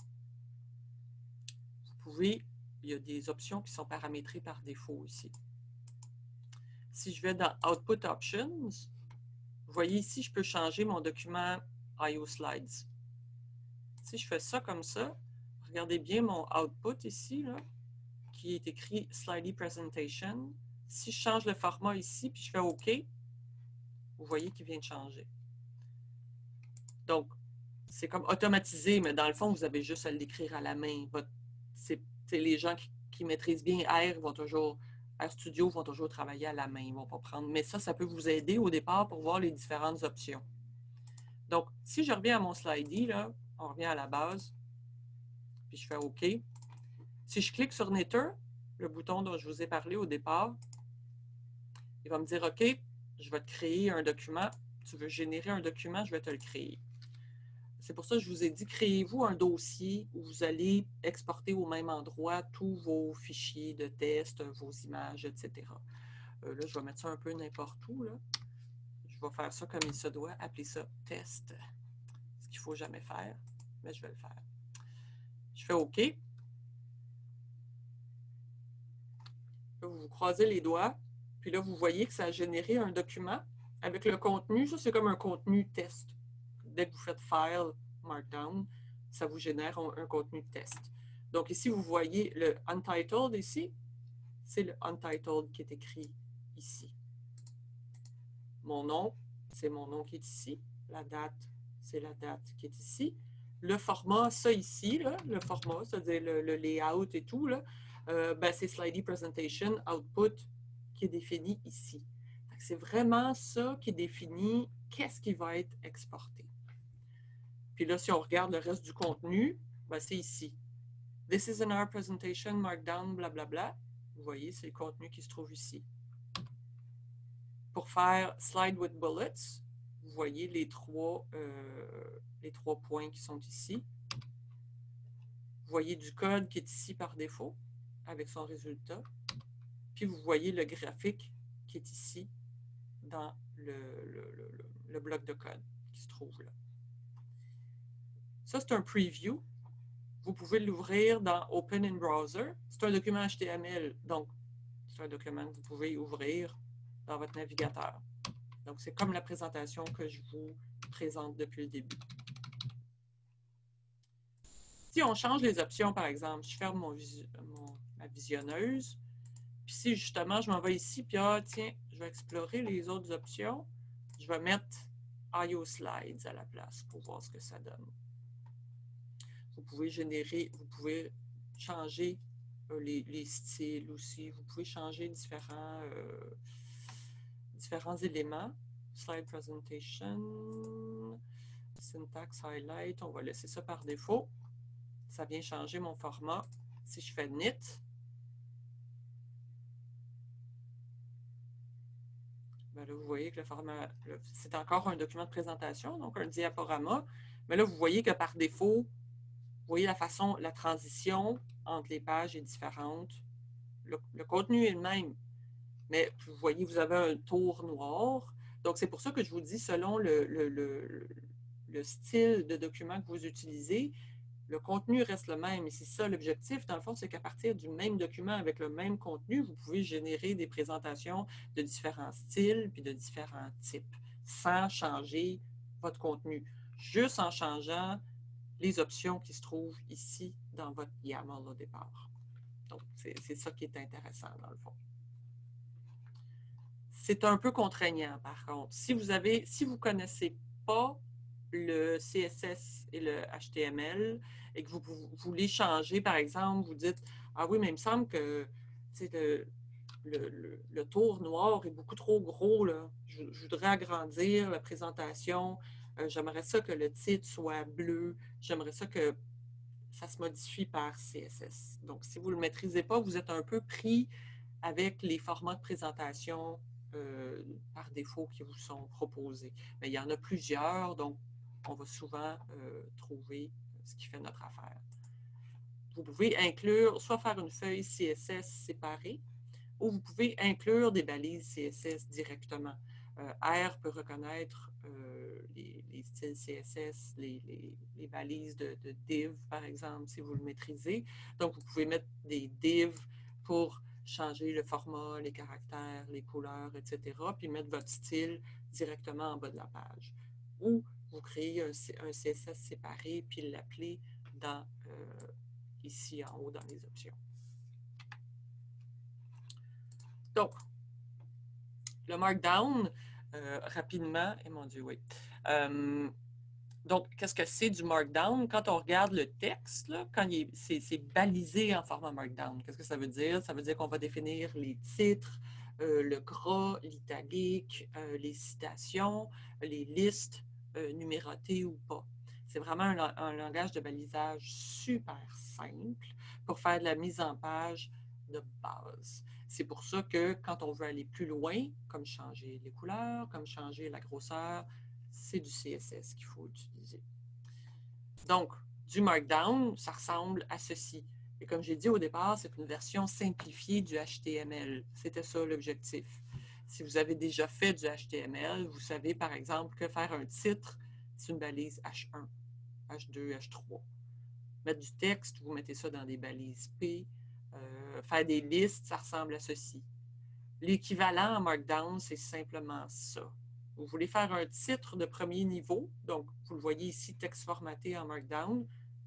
Vous pouvez, il y a des options qui sont paramétrées par défaut ici. Si je vais dans Output Options, vous voyez ici, je peux changer mon document IO Slides. Si je fais ça comme ça, regardez bien mon output ici, là, qui est écrit Slidey Presentation. Si je change le format ici, puis je fais OK, vous voyez qu'il vient de changer. Donc, c'est comme automatisé, mais dans le fond, vous avez juste à l'écrire à la main. Les gens qui maîtrisent bien R vont toujours, RStudio vont toujours travailler à la main. Ils vont pas prendre. Mais ça peut vous aider au départ pour voir les différentes options. Donc, si je reviens à mon Slidey, là, on revient à la base, puis je fais OK. Si je clique sur Knitr, le bouton dont je vous ai parlé au départ, il va me dire OK, je vais te créer un document. Tu veux générer un document, je vais te le créer. C'est pour ça que je vous ai dit, créez-vous un dossier où vous allez exporter au même endroit tous vos fichiers de test, vos images, etc. Là, je vais mettre ça un peu n'importe où. Là. Je vais faire ça comme il se doit, appeler ça test. Ce qu'il ne faut jamais faire, mais je vais le faire. Je fais OK. Là, vous croisez les doigts, puis là, vous voyez que ça a généré un document avec le contenu. Ça, c'est comme un contenu test. Dès que vous faites File, Markdown, ça vous génère un contenu de test. Donc ici, vous voyez le Untitled ici. C'est le Untitled qui est écrit ici. Mon nom, c'est mon nom qui est ici. La date, c'est la date qui est ici. Le format, ça ici, là, le format, c'est-à-dire le layout et tout, c'est Slidey Presentation Output qui est défini ici. C'est vraiment ça qui définit qu'est-ce qui va être exporté. Puis là, si on regarde le reste du contenu, c'est ici. This is an R presentation, markdown, blablabla. Vous voyez, c'est le contenu qui se trouve ici. Pour faire slide with bullets, vous voyez les trois points qui sont ici. Vous voyez du code qui est ici par défaut, avec son résultat. Puis vous voyez le graphique qui est ici dans le bloc de code qui se trouve là. Ça, c'est un preview. Vous pouvez l'ouvrir dans Open in Browser. C'est un document HTML, donc c'est un document que vous pouvez ouvrir dans votre navigateur. Donc, c'est comme la présentation que je vous présente depuis le début. Si on change les options, par exemple, je ferme ma visionneuse, puis si justement je m'en vais ici, puis tiens, je vais explorer les autres options, je vais mettre IO Slides à la place pour voir ce que ça donne. Vous pouvez changer les styles aussi. Vous pouvez changer différents éléments. Slide presentation, syntax highlight, on va laisser ça par défaut. Ça vient changer mon format. Si je fais knit, là, vous voyez que le format, c'est encore un document de présentation, donc un diaporama. Mais là, vous voyez que par défaut, vous voyez la transition entre les pages est différente. Le contenu est le même, mais vous voyez, vous avez un tour noir. Donc, c'est pour ça que je vous dis, selon le style de document que vous utilisez, le contenu reste le même. Et c'est ça l'objectif, dans le fond, c'est qu'à partir du même document avec le même contenu, vous pouvez générer des présentations de différents styles puis de différents types, sans changer votre contenu, juste en changeant les options qui se trouvent ici dans votre YAML au départ. Donc, c'est ça qui est intéressant dans le fond. C'est un peu contraignant, par contre. Si vous ne connaissez pas le CSS et le HTML et que vous voulez changer, par exemple, vous dites « Ah oui, mais il me semble que le tour noir est beaucoup trop gros. Là. Je voudrais agrandir la présentation. J'aimerais ça que le titre soit bleu. J'aimerais ça que ça se modifie par CSS. Donc, si vous ne le maîtrisez pas, vous êtes un peu pris avec les formats de présentation par défaut qui vous sont proposés. Mais il y en a plusieurs, donc on va souvent trouver ce qui fait notre affaire. Vous pouvez inclure, soit faire une feuille CSS séparée, ou vous pouvez inclure des balises CSS directement. R peut reconnaître les styles CSS, les balises de div, par exemple, si vous le maîtrisez. Donc, vous pouvez mettre des divs pour changer le format, les caractères, les couleurs, etc., puis mettre votre style directement en bas de la page. Ou vous créez un CSS séparé, puis l'appeler dans, ici en haut dans les options. Donc, le Markdown, rapidement, et mon Dieu, oui. Donc, qu'est-ce que c'est du Markdown? Quand on regarde le texte, là, quand c'est balisé en format Markdown, qu'est-ce que ça veut dire? Ça veut dire qu'on va définir les titres, le gras, l'italique, les citations, les listes numérotées ou pas. C'est vraiment un langage de balisage super simple pour faire de la mise en page de base. C'est pour ça que quand on veut aller plus loin, comme changer les couleurs, comme changer la grosseur, c'est du CSS qu'il faut utiliser. Donc, du Markdown, ça ressemble à ceci. Et comme j'ai dit au départ, c'est une version simplifiée du HTML. C'était ça l'objectif. Si vous avez déjà fait du HTML, vous savez par exemple que faire un titre, c'est une balise H1, H2, H3. Mettre du texte, vous mettez ça dans des balises P. Faire des listes, ça ressemble à ceci. L'équivalent en Markdown, c'est simplement ça. Vous voulez faire un titre de premier niveau, donc vous le voyez ici, texte formaté en Markdown,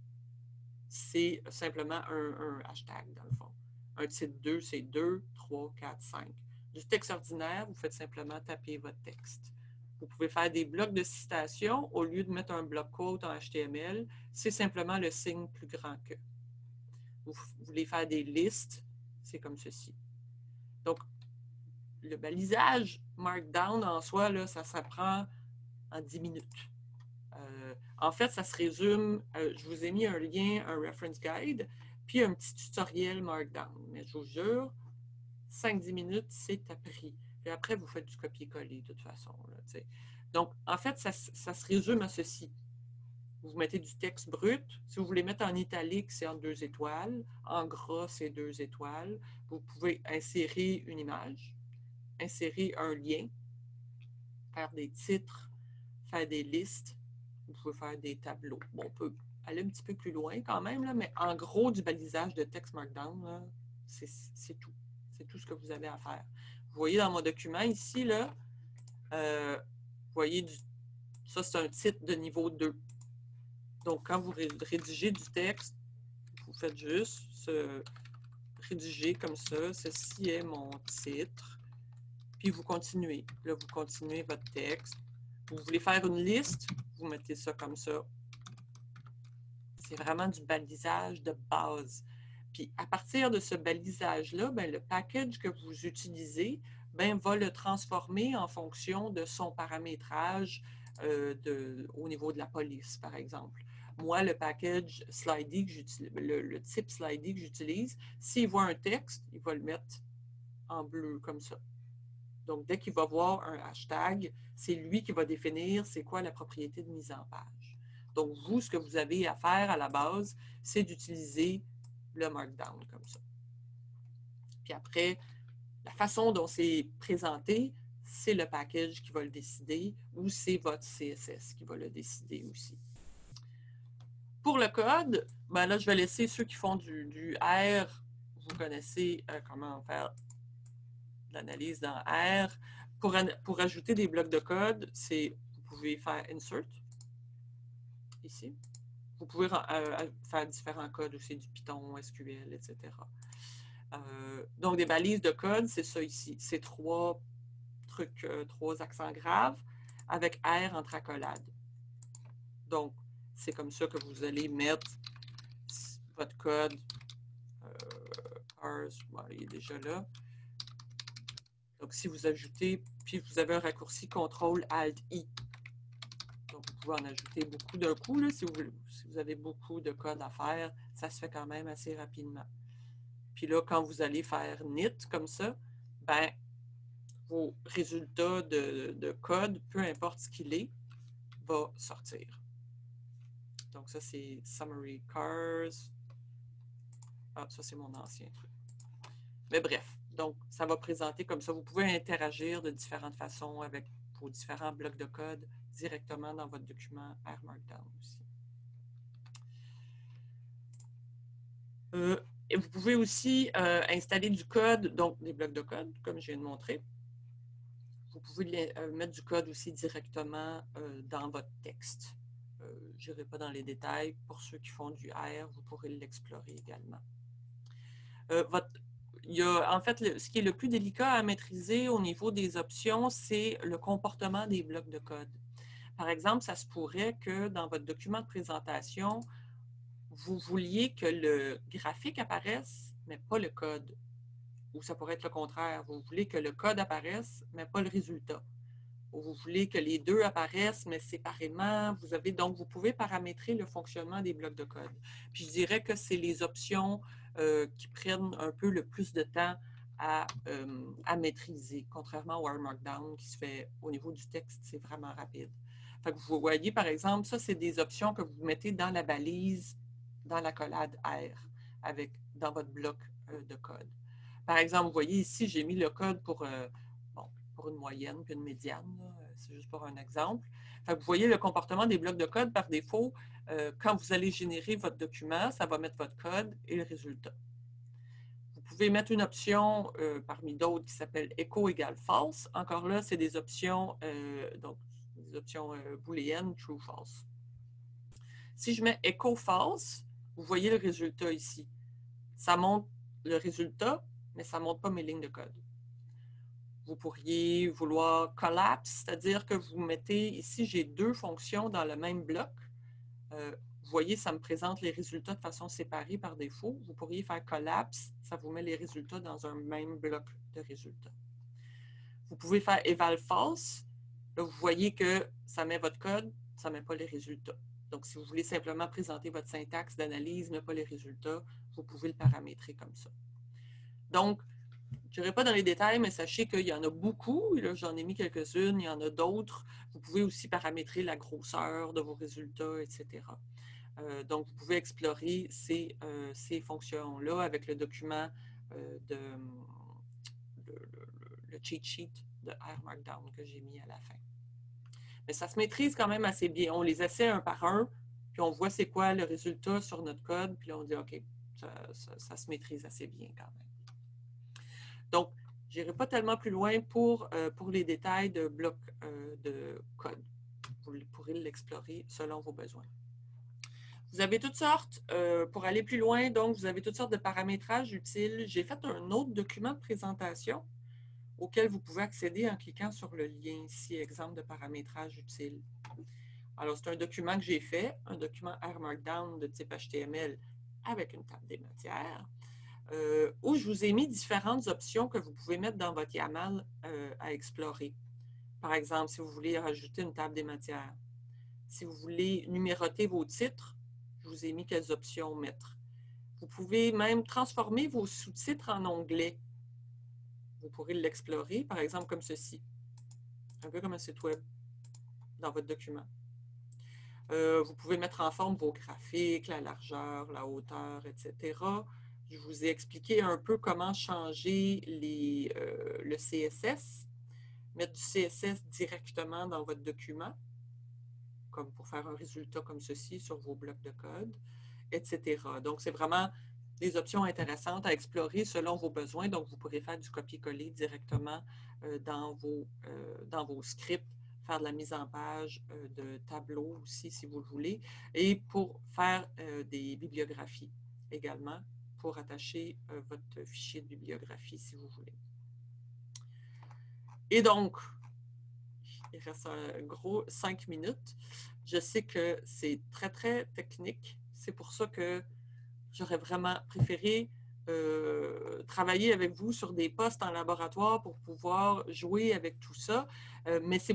c'est simplement un hashtag dans le fond. Un titre 2, c'est 2, 3, 4, 5. Du texte ordinaire, vous faites simplement taper votre texte. Vous pouvez faire des blocs de citation. Au lieu de mettre un bloc quote en HTML, c'est simplement le signe plus grand que. Vous voulez faire des listes, c'est comme ceci. Donc, le balisage Markdown en soi, là, ça s'apprend en 10 minutes. En fait, ça se résume, je vous ai mis un lien, un reference guide, puis un petit tutoriel Markdown. Mais je vous jure, 5-10 minutes, c'est appris. Puis après, vous faites du copier-coller de toute façon. Là, donc, en fait, ça se résume à ceci. Vous mettez du texte brut. Si vous voulez mettre en italique, c'est en 2 étoiles. En gras, c'est 2 étoiles. Vous pouvez insérer une image, insérer un lien, faire des titres, faire des listes. Vous pouvez faire des tableaux. Bon, on peut aller un petit peu plus loin quand même, là, mais en gros, du balisage de texte Markdown, c'est tout. C'est tout ce que vous avez à faire. Vous voyez dans mon document ici, là, vous voyez, ça c'est un titre de niveau 2. Donc, quand vous rédigez du texte, vous faites juste rédiger comme ça. Ceci est mon titre. Puis vous continuez. Là, vous continuez votre texte. Vous voulez faire une liste, vous mettez ça comme ça. C'est vraiment du balisage de base. Puis à partir de ce balisage-là, ben, le package que vous utilisez ben, va le transformer en fonction de son paramétrage au niveau de la police, par exemple. Moi, le package Slidy que j'utilise, le type Slidy que j'utilise, s'il voit un texte, il va le mettre en bleu comme ça. Donc, dès qu'il va voir un hashtag, c'est lui qui va définir c'est quoi la propriété de mise en page. Donc, vous, ce que vous avez à faire à la base, c'est d'utiliser le Markdown comme ça. Puis après, la façon dont c'est présenté, c'est le package qui va le décider ou c'est votre CSS qui va le décider aussi. Pour le code, ben là, je vais laisser ceux qui font du R, vous connaissez comment faire de l'analyse dans R. Pour ajouter des blocs de code, vous pouvez faire Insert, ici. Vous pouvez faire différents codes aussi, du Python, SQL, etc. Donc, des balises de code, c'est ça ici. C'est 3 trucs, 3 accents graves avec R entre accolades. Donc, c'est comme ça que vous allez mettre votre code. Bon, il est déjà là. Donc, si vous ajoutez, puis vous avez un raccourci CTRL-ALT-I. Donc, vous pouvez en ajouter beaucoup d'un coup. Là, si vous avez beaucoup de code à faire, ça se fait quand même assez rapidement. Puis là, quand vous allez faire knit comme ça, ben, vos résultats de code, peu importe ce qu'il est, va sortir. Donc ça, c'est Summary Cars. Ah, ça, c'est mon ancien truc. Mais bref, donc ça va présenter comme ça. Vous pouvez interagir de différentes façons avec vos différents blocs de code directement dans votre document R Markdown aussi. Et vous pouvez aussi installer du code, donc des blocs de code, comme je viens de montrer. Vous pouvez mettre du code aussi directement dans votre texte. Je n'irai pas dans les détails. Pour ceux qui font du R, vous pourrez l'explorer également. En fait, ce qui est le plus délicat à maîtriser au niveau des options, c'est le comportement des blocs de code. Par exemple, ça se pourrait que dans votre document de présentation, vous vouliez que le graphique apparaisse, mais pas le code. Ou ça pourrait être le contraire. Vous voulez que le code apparaisse, mais pas le résultat. Ou vous voulez que les deux apparaissent, mais séparément. Donc, vous pouvez paramétrer le fonctionnement des blocs de code. Puis, je dirais que c'est les options qui prennent un peu le plus de temps à maîtriser, contrairement au R Markdown qui se fait au niveau du texte, c'est vraiment rapide. Fait que vous voyez, par exemple, ça, c'est des options que vous mettez dans la balise, dans l'accolade R, dans votre bloc de code. Par exemple, vous voyez ici, j'ai mis le code pour une moyenne puis une médiane. C'est juste pour un exemple. Fait que vous voyez le comportement des blocs de code par défaut. Quand vous allez générer votre document, ça va mettre votre code et le résultat. Vous pouvez mettre une option parmi d'autres qui s'appelle echo égale false. Encore là, c'est des options, donc des options booléennes, true, false. Si je mets echo false, vous voyez le résultat ici. Ça montre le résultat, mais ça ne montre pas mes lignes de code. Vous pourriez vouloir collapse, c'est-à-dire que vous mettez, ici j'ai deux fonctions dans le même bloc. Vous voyez, ça me présente les résultats de façon séparée par défaut. Vous pourriez faire collapse, ça vous met les résultats dans un même bloc de résultats. Vous pouvez faire eval false. Là, vous voyez que ça met votre code, ça ne met pas les résultats. Donc, si vous voulez simplement présenter votre syntaxe d'analyse, mais pas les résultats, vous pouvez le paramétrer comme ça. Donc, je n'irai pas dans les détails, mais sachez qu'il y en a beaucoup. J'en ai mis quelques-unes, il y en a d'autres. Vous pouvez aussi paramétrer la grosseur de vos résultats, etc. Donc, vous pouvez explorer ces fonctions-là avec le document le cheat sheet de R Markdown que j'ai mis à la fin. Mais ça se maîtrise quand même assez bien. On les essaie un par un, puis on voit c'est quoi le résultat sur notre code, puis là, on dit OK, ça se maîtrise assez bien quand même. Donc, je n'irai pas tellement plus loin pour les détails de blocs de code. Vous pourrez l'explorer selon vos besoins. Vous avez toutes sortes, pour aller plus loin, donc vous avez toutes sortes de paramétrages utiles. J'ai fait un autre document de présentation auquel vous pouvez accéder en cliquant sur le lien ici, exemple de paramétrage utile. Alors, c'est un document que j'ai fait, un document R Markdown de type HTML avec une table des matières. Où je vous ai mis différentes options que vous pouvez mettre dans votre YAML à explorer. Par exemple, si vous voulez rajouter une table des matières. Si vous voulez numéroter vos titres, je vous ai mis quelles options mettre. Vous pouvez même transformer vos sous-titres en onglets. Vous pourrez l'explorer, par exemple comme ceci. Un peu comme un site web dans votre document. Vous pouvez mettre en forme vos graphiques, la largeur, la hauteur, etc. Je vous ai expliqué un peu comment changer le CSS, mettre du CSS directement dans votre document, comme pour faire un résultat comme ceci sur vos blocs de code, etc. Donc, c'est vraiment des options intéressantes à explorer selon vos besoins. Donc, vous pourrez faire du copier-coller directement dans vos scripts, faire de la mise en page de tableaux aussi, si vous le voulez, et pour faire des bibliographies également, pour attacher votre fichier de bibliographie si vous voulez. Et donc, il reste un gros 5 minutes. Je sais que c'est très, très technique. C'est pour ça que j'aurais vraiment préféré travailler avec vous sur des postes en laboratoire pour pouvoir jouer avec tout ça. Mais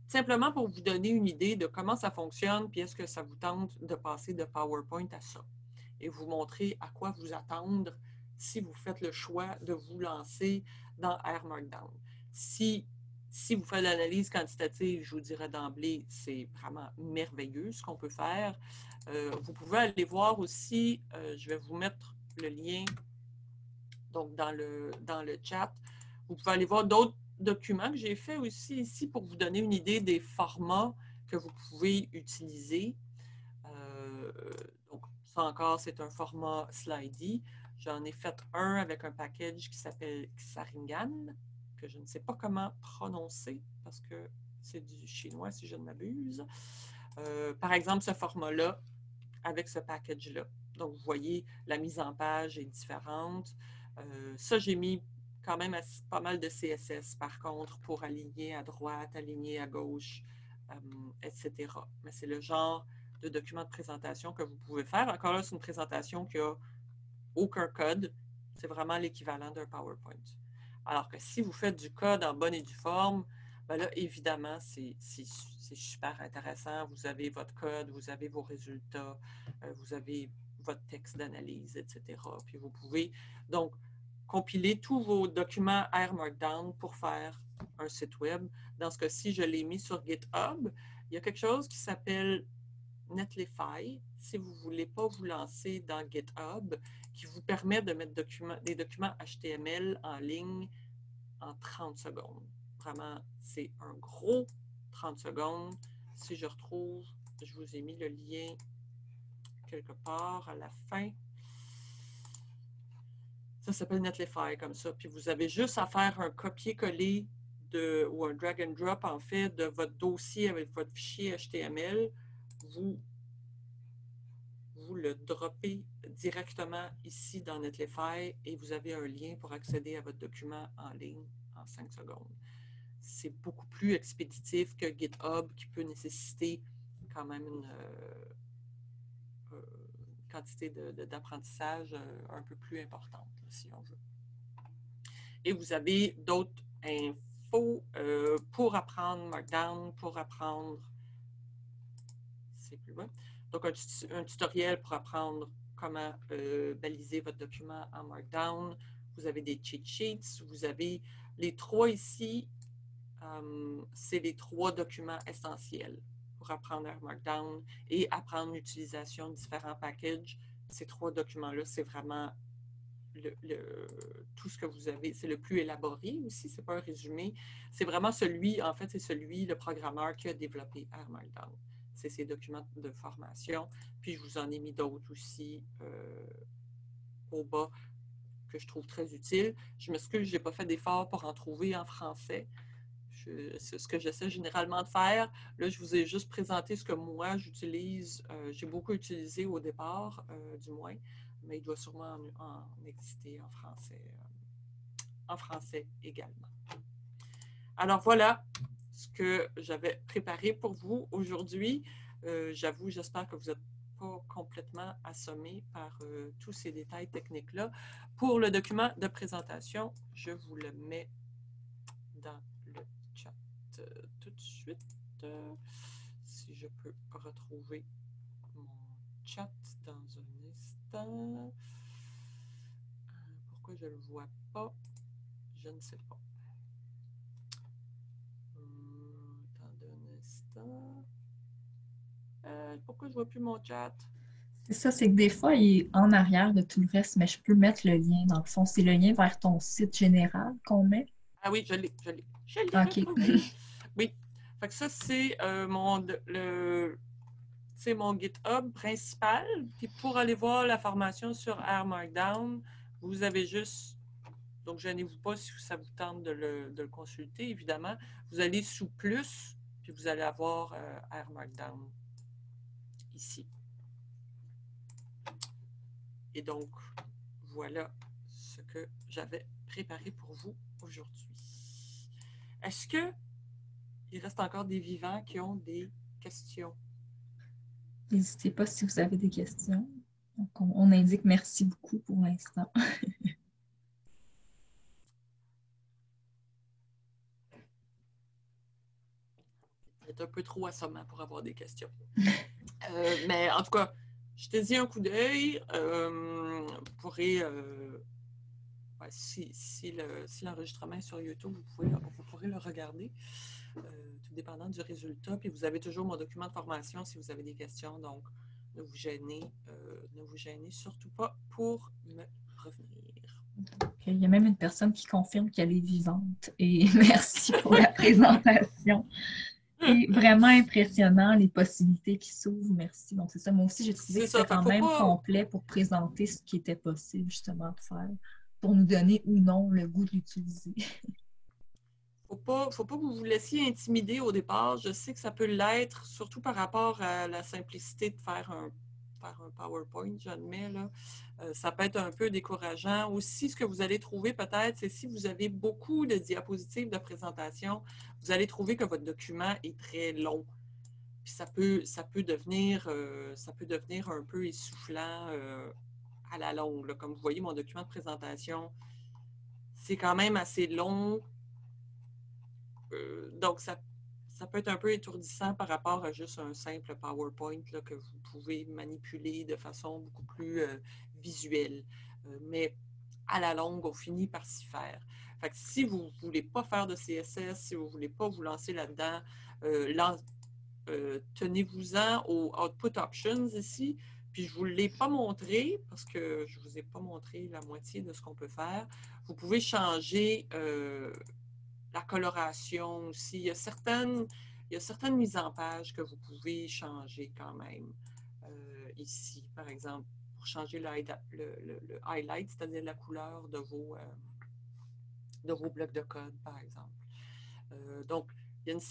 simplement pour vous donner une idée de comment ça fonctionne, puis est-ce que ça vous tente de passer de PowerPoint à ça. Et vous montrer à quoi vous attendre si vous faites le choix de vous lancer dans R Markdown. Si vous faites l'analyse quantitative, je vous dirais d'emblée, c'est vraiment merveilleux ce qu'on peut faire. Vous pouvez aller voir aussi, je vais vous mettre le lien donc dans le chat. Vous pouvez aller voir d'autres documents que j'ai fait aussi ici pour vous donner une idée des formats que vous pouvez utiliser. Donc, ça encore, c'est un format Slidey. J'en ai fait un avec un package qui s'appelle Xaringan, que je ne sais pas comment prononcer parce que c'est du chinois si je ne m'abuse. Par exemple, ce format-là, avec ce package-là. Donc, vous voyez, la mise en page est différente. Ça, j'ai mis quand même pas mal de CSS, par contre, pour aligner à droite, aligner à gauche, etc. Mais c'est le genre de document de présentation que vous pouvez faire. Encore là, c'est une présentation qui n'a aucun code. C'est vraiment l'équivalent d'un PowerPoint. Alors que si vous faites du code en bonne et due forme, ben là, évidemment, c'est super intéressant. Vous avez votre code, vous avez vos résultats, vous avez votre texte d'analyse, etc. Puis vous pouvez donc compiler tous vos documents R Markdown pour faire un site web. Dans ce cas-ci, je l'ai mis sur GitHub. Il y a quelque chose qui s'appelle Netlify, si vous ne voulez pas vous lancer dans GitHub, qui vous permet de mettre des documents HTML en ligne en 30 secondes. Vraiment, c'est un gros 30 secondes. Si je retrouve, je vous ai mis le lien quelque part à la fin. Ça s'appelle Netlify comme ça. Puis vous avez juste à faire un copier-coller ou un drag and drop en fait de votre dossier avec votre fichier HTML. Vous le droppez directement ici dans Netlify et vous avez un lien pour accéder à votre document en ligne en 5 secondes. C'est beaucoup plus expéditif que GitHub qui peut nécessiter quand même une quantité d'apprentissage un peu plus importante, si on veut. Et vous avez d'autres infos pour apprendre Markdown, pour apprendre... C'est plus loin. Donc, un tutoriel pour apprendre comment baliser votre document en Markdown. Vous avez des cheat sheets. Vous avez les trois ici. C'est les trois documents essentiels pour apprendre R Markdown et apprendre l'utilisation de différents packages. Ces trois documents-là, c'est vraiment tout ce que vous avez. C'est le plus élaboré aussi, c'est pas un résumé. C'est vraiment celui, en fait, c'est celui, le programmeur qui a développé R Markdown. C'est ces documents de formation. Puis, je vous en ai mis d'autres aussi au bas que je trouve très utiles. Je m'excuse, je n'ai pas fait d'effort pour en trouver en français. C'est ce que j'essaie généralement de faire. Là, je vous ai juste présenté ce que moi, j'utilise. J'ai beaucoup utilisé au départ, du moins, mais il doit sûrement en exister en français également. Alors, voilà ce que j'avais préparé pour vous aujourd'hui. J'avoue, j'espère que vous n'êtes pas complètement assommés par tous ces détails techniques-là. Pour le document de présentation, je vous le mets dans le chat tout de suite. Si je peux retrouver mon chat dans un instant. Pourquoi je ne le vois pas? Je ne sais pas. Attendez un instant. Pourquoi je ne vois plus mon chat? C'est ça, c'est que des fois, il est en arrière de tout le reste, mais je peux mettre le lien. Dans le fond, c'est le lien vers ton site général qu'on met. Ah oui, je l'ai. Je l'ai OK. retrouvé. Oui. Fait que ça, c'est mon GitHub principal. Puis pour aller voir la formation sur R Markdown, vous avez juste... Donc, gênez-vous pas si ça vous tente de le consulter, évidemment. Vous allez sous plus, puis vous allez avoir R Markdown ici. Et donc, voilà ce que j'avais préparé pour vous aujourd'hui. Est-ce qu'il reste encore des vivants qui ont des questions? N'hésitez pas si vous avez des questions. Donc, on indique merci beaucoup pour l'instant. peut-être un peu trop assommant pour avoir des questions. Mais en tout cas, jetez-y un coup d'œil. Vous pourrez, si l'enregistrement est sur YouTube, vous pourrez le regarder, tout dépendant du résultat. Puis vous avez toujours mon document de formation si vous avez des questions. Donc, ne vous gênez surtout pas pour me revenir. Il y a même une personne qui confirme qu'elle est vivante. Et merci pour la présentation. C'est vraiment impressionnant, les possibilités qui s'ouvrent. Merci. Donc, c'est ça. Moi aussi, j'ai trouvé que c'était quand même complet pour présenter ce qui était possible, justement, de faire, pour nous donner ou non le goût de l'utiliser. Faut pas que vous vous laissiez intimider au départ. Je sais que ça peut l'être, surtout par rapport à la simplicité de faire un PowerPoint, j'admets, là. Ça peut être un peu décourageant. Aussi, ce que vous allez trouver peut-être, c'est si vous avez beaucoup de diapositives de présentation, vous allez trouver que votre document est très long. Puis ça peut devenir un peu essoufflant à la longue, là. Comme vous voyez, mon document de présentation, c'est quand même assez long. Donc, ça peut être un peu étourdissant par rapport à juste un simple PowerPoint là, que vous pouvez manipuler de façon beaucoup plus visuelle. Mais à la longue, on finit par s'y faire. Fait que si vous ne voulez pas faire de CSS, si vous ne voulez pas vous lancer là-dedans, tenez-vous-en aux Output Options ici. Puis je ne vous l'ai pas montré parce que je ne vous ai pas montré la moitié de ce qu'on peut faire. Vous pouvez changer la coloration aussi. Il y a certaines mises en page que vous pouvez changer quand même. Ici, par exemple, pour changer le highlight, c'est-à-dire la couleur de vos blocs de code, par exemple. Donc, il y a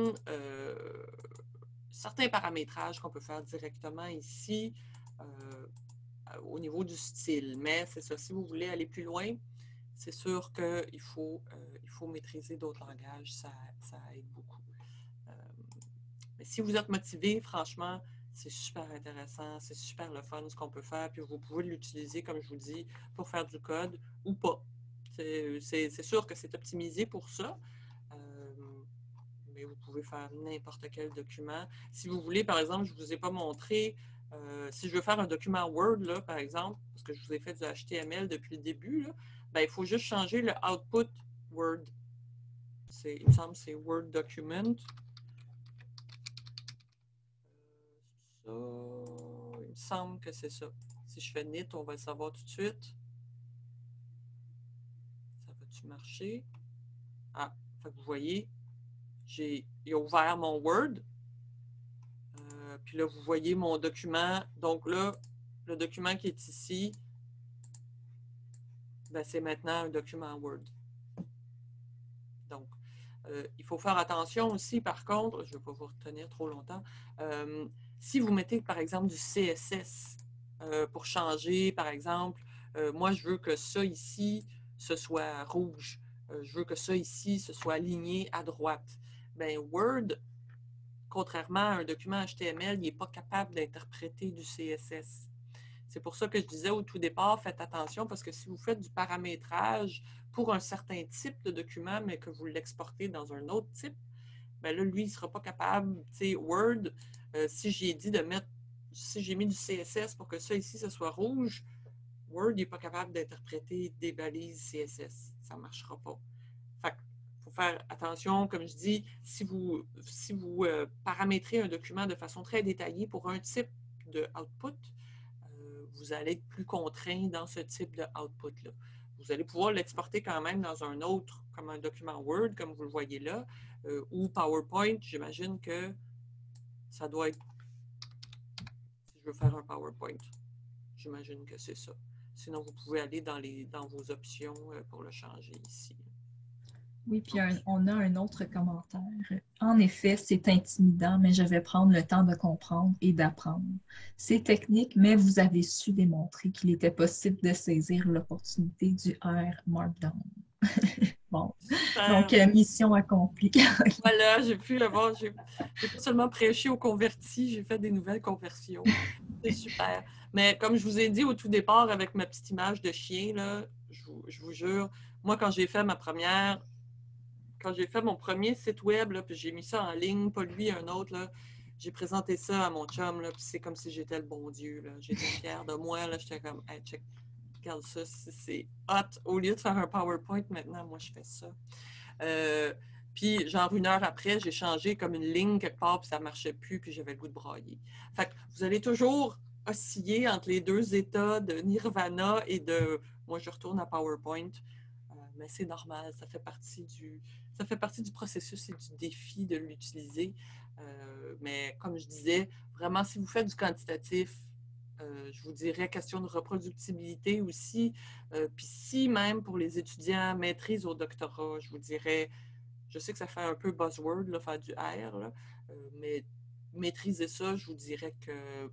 certains paramétrages qu'on peut faire directement ici au niveau du style. Mais c'est ça, si vous voulez aller plus loin, c'est sûr qu'il faut maîtriser d'autres langages, ça aide beaucoup. Mais si vous êtes motivé, franchement, c'est super intéressant, c'est super le fun ce qu'on peut faire, puis vous pouvez l'utiliser, comme je vous dis, pour faire du code ou pas. C'est sûr que c'est optimisé pour ça, mais vous pouvez faire n'importe quel document. Si vous voulez, par exemple, je ne vous ai pas montré, si je veux faire un document Word, là, par exemple, parce que je vous ai fait du HTML depuis le début, là, ben, il faut juste changer le output Word. Il me semble que c'est Word Document. Ça, il me semble que c'est ça. Si je fais knit, on va le savoir tout de suite. Ça va-tu marcher? Ah, fait que vous voyez, il a ouvert mon Word. Puis là, vous voyez mon document. Donc là, le document qui est ici, ben, c'est maintenant un document Word. Donc, il faut faire attention aussi, par contre, je ne vais pas vous retenir trop longtemps, si vous mettez, par exemple, du CSS pour changer, par exemple, moi, je veux que ça ici, ce soit rouge. Je veux que ça ici, ce soit aligné à droite. Bien, Word, contrairement à un document HTML, il n'est pas capable d'interpréter du CSS. C'est pour ça que je disais au tout départ, faites attention parce que si vous faites du paramétrage pour un certain type de document, mais que vous l'exportez dans un autre type, bien là, lui, il ne sera pas capable. Tu sais, Word, si j'ai dit de mettre, si j'ai mis du CSS pour que ça ici, ce soit rouge, Word n'est pas capable d'interpréter des balises CSS. Ça ne marchera pas. Fait qu'il faut faire attention, comme je dis, si vous paramétrez un document de façon très détaillée pour un type de output, vous allez être plus contraint dans ce type de output-là. Vous allez pouvoir l'exporter quand même dans un autre, comme un document Word, comme vous le voyez là, ou PowerPoint. J'imagine que ça doit être, si je veux faire un PowerPoint, j'imagine que c'est ça. Sinon, vous pouvez aller dans vos options pour le changer ici. Oui, puis on a un autre commentaire. En effet, c'est intimidant, mais je vais prendre le temps de comprendre et d'apprendre. C'est technique, mais vous avez su démontrer qu'il était possible de saisir l'opportunité du R Markdown. Bon, donc mission accomplie. Voilà, j'ai pas seulement prêché aux convertis, j'ai fait des nouvelles conversions. C'est super. Mais comme je vous ai dit au tout départ avec ma petite image de chien, là, je vous jure, moi quand j'ai fait ma première quand j'ai fait mon premier site web, là, puis j'ai mis ça en ligne, pas lui, un autre, là, j'ai présenté ça à mon chum, là, puis c'est comme si j'étais le bon Dieu. Là. J'étais fière de moi. Là, j'étais comme, hey, check, regarde ça, c'est hot. Au lieu de faire un PowerPoint, maintenant, moi, je fais ça. Puis, genre, 1 heure après, j'ai changé comme une ligne quelque part, puis ça ne marchait plus, puis j'avais le goût de brailler. Fait que vous allez toujours osciller entre les deux états de nirvana et de moi, je retourne à PowerPoint. Mais c'est normal, ça fait partie du processus et du défi de l'utiliser. Mais comme je disais, vraiment, si vous faites du quantitatif, je vous dirais question de reproductibilité aussi. Puis si même pour les étudiants maîtrise au doctorat, je vous dirais, je sais que ça fait un peu buzzword, là, faire du R, là, mais maîtriser ça, je vous dirais que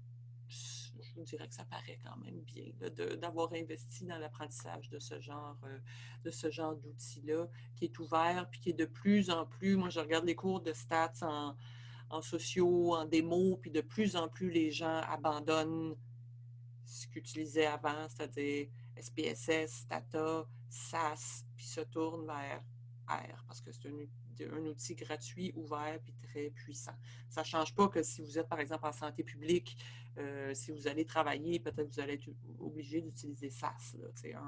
ça paraît quand même bien là, d'avoir investi dans l'apprentissage de ce genre d'outils-là, qui est ouvert, puis qui est de plus en plus, moi je regarde les cours de stats en sociaux, en démo, puis de plus en plus les gens abandonnent ce qu'ils utilisaient avant, c'est-à-dire SPSS, Stata, SAS, puis se tournent vers R, parce que c'est un outil gratuit, ouvert, puis très puissant. Ça ne change pas que si vous êtes, par exemple, en santé publique, si vous allez travailler, peut-être que vous allez être obligé d'utiliser SAS. Là,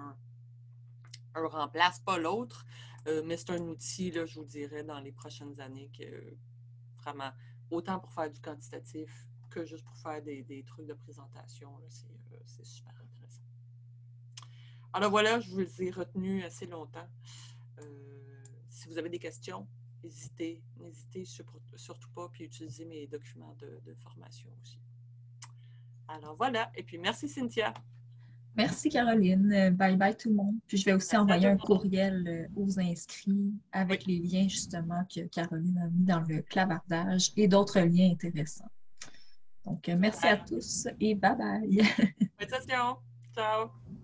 un remplace pas l'autre, mais c'est un outil, là, je vous dirais, dans les prochaines années, que vraiment, autant pour faire du quantitatif que juste pour faire des trucs de présentation. C'est super intéressant. Alors voilà, je vous ai retenu assez longtemps. Si vous avez des questions, n'hésitez surtout pas, puis utilisez mes documents de formation aussi. Alors voilà, et puis merci Cynthia. Merci Caroline. Bye bye tout le monde. Puis je vais aussi envoyer un courriel aux inscrits avec les liens justement que Caroline a mis dans le clavardage et d'autres liens intéressants. Donc merci à tous et bye bye. Ciao.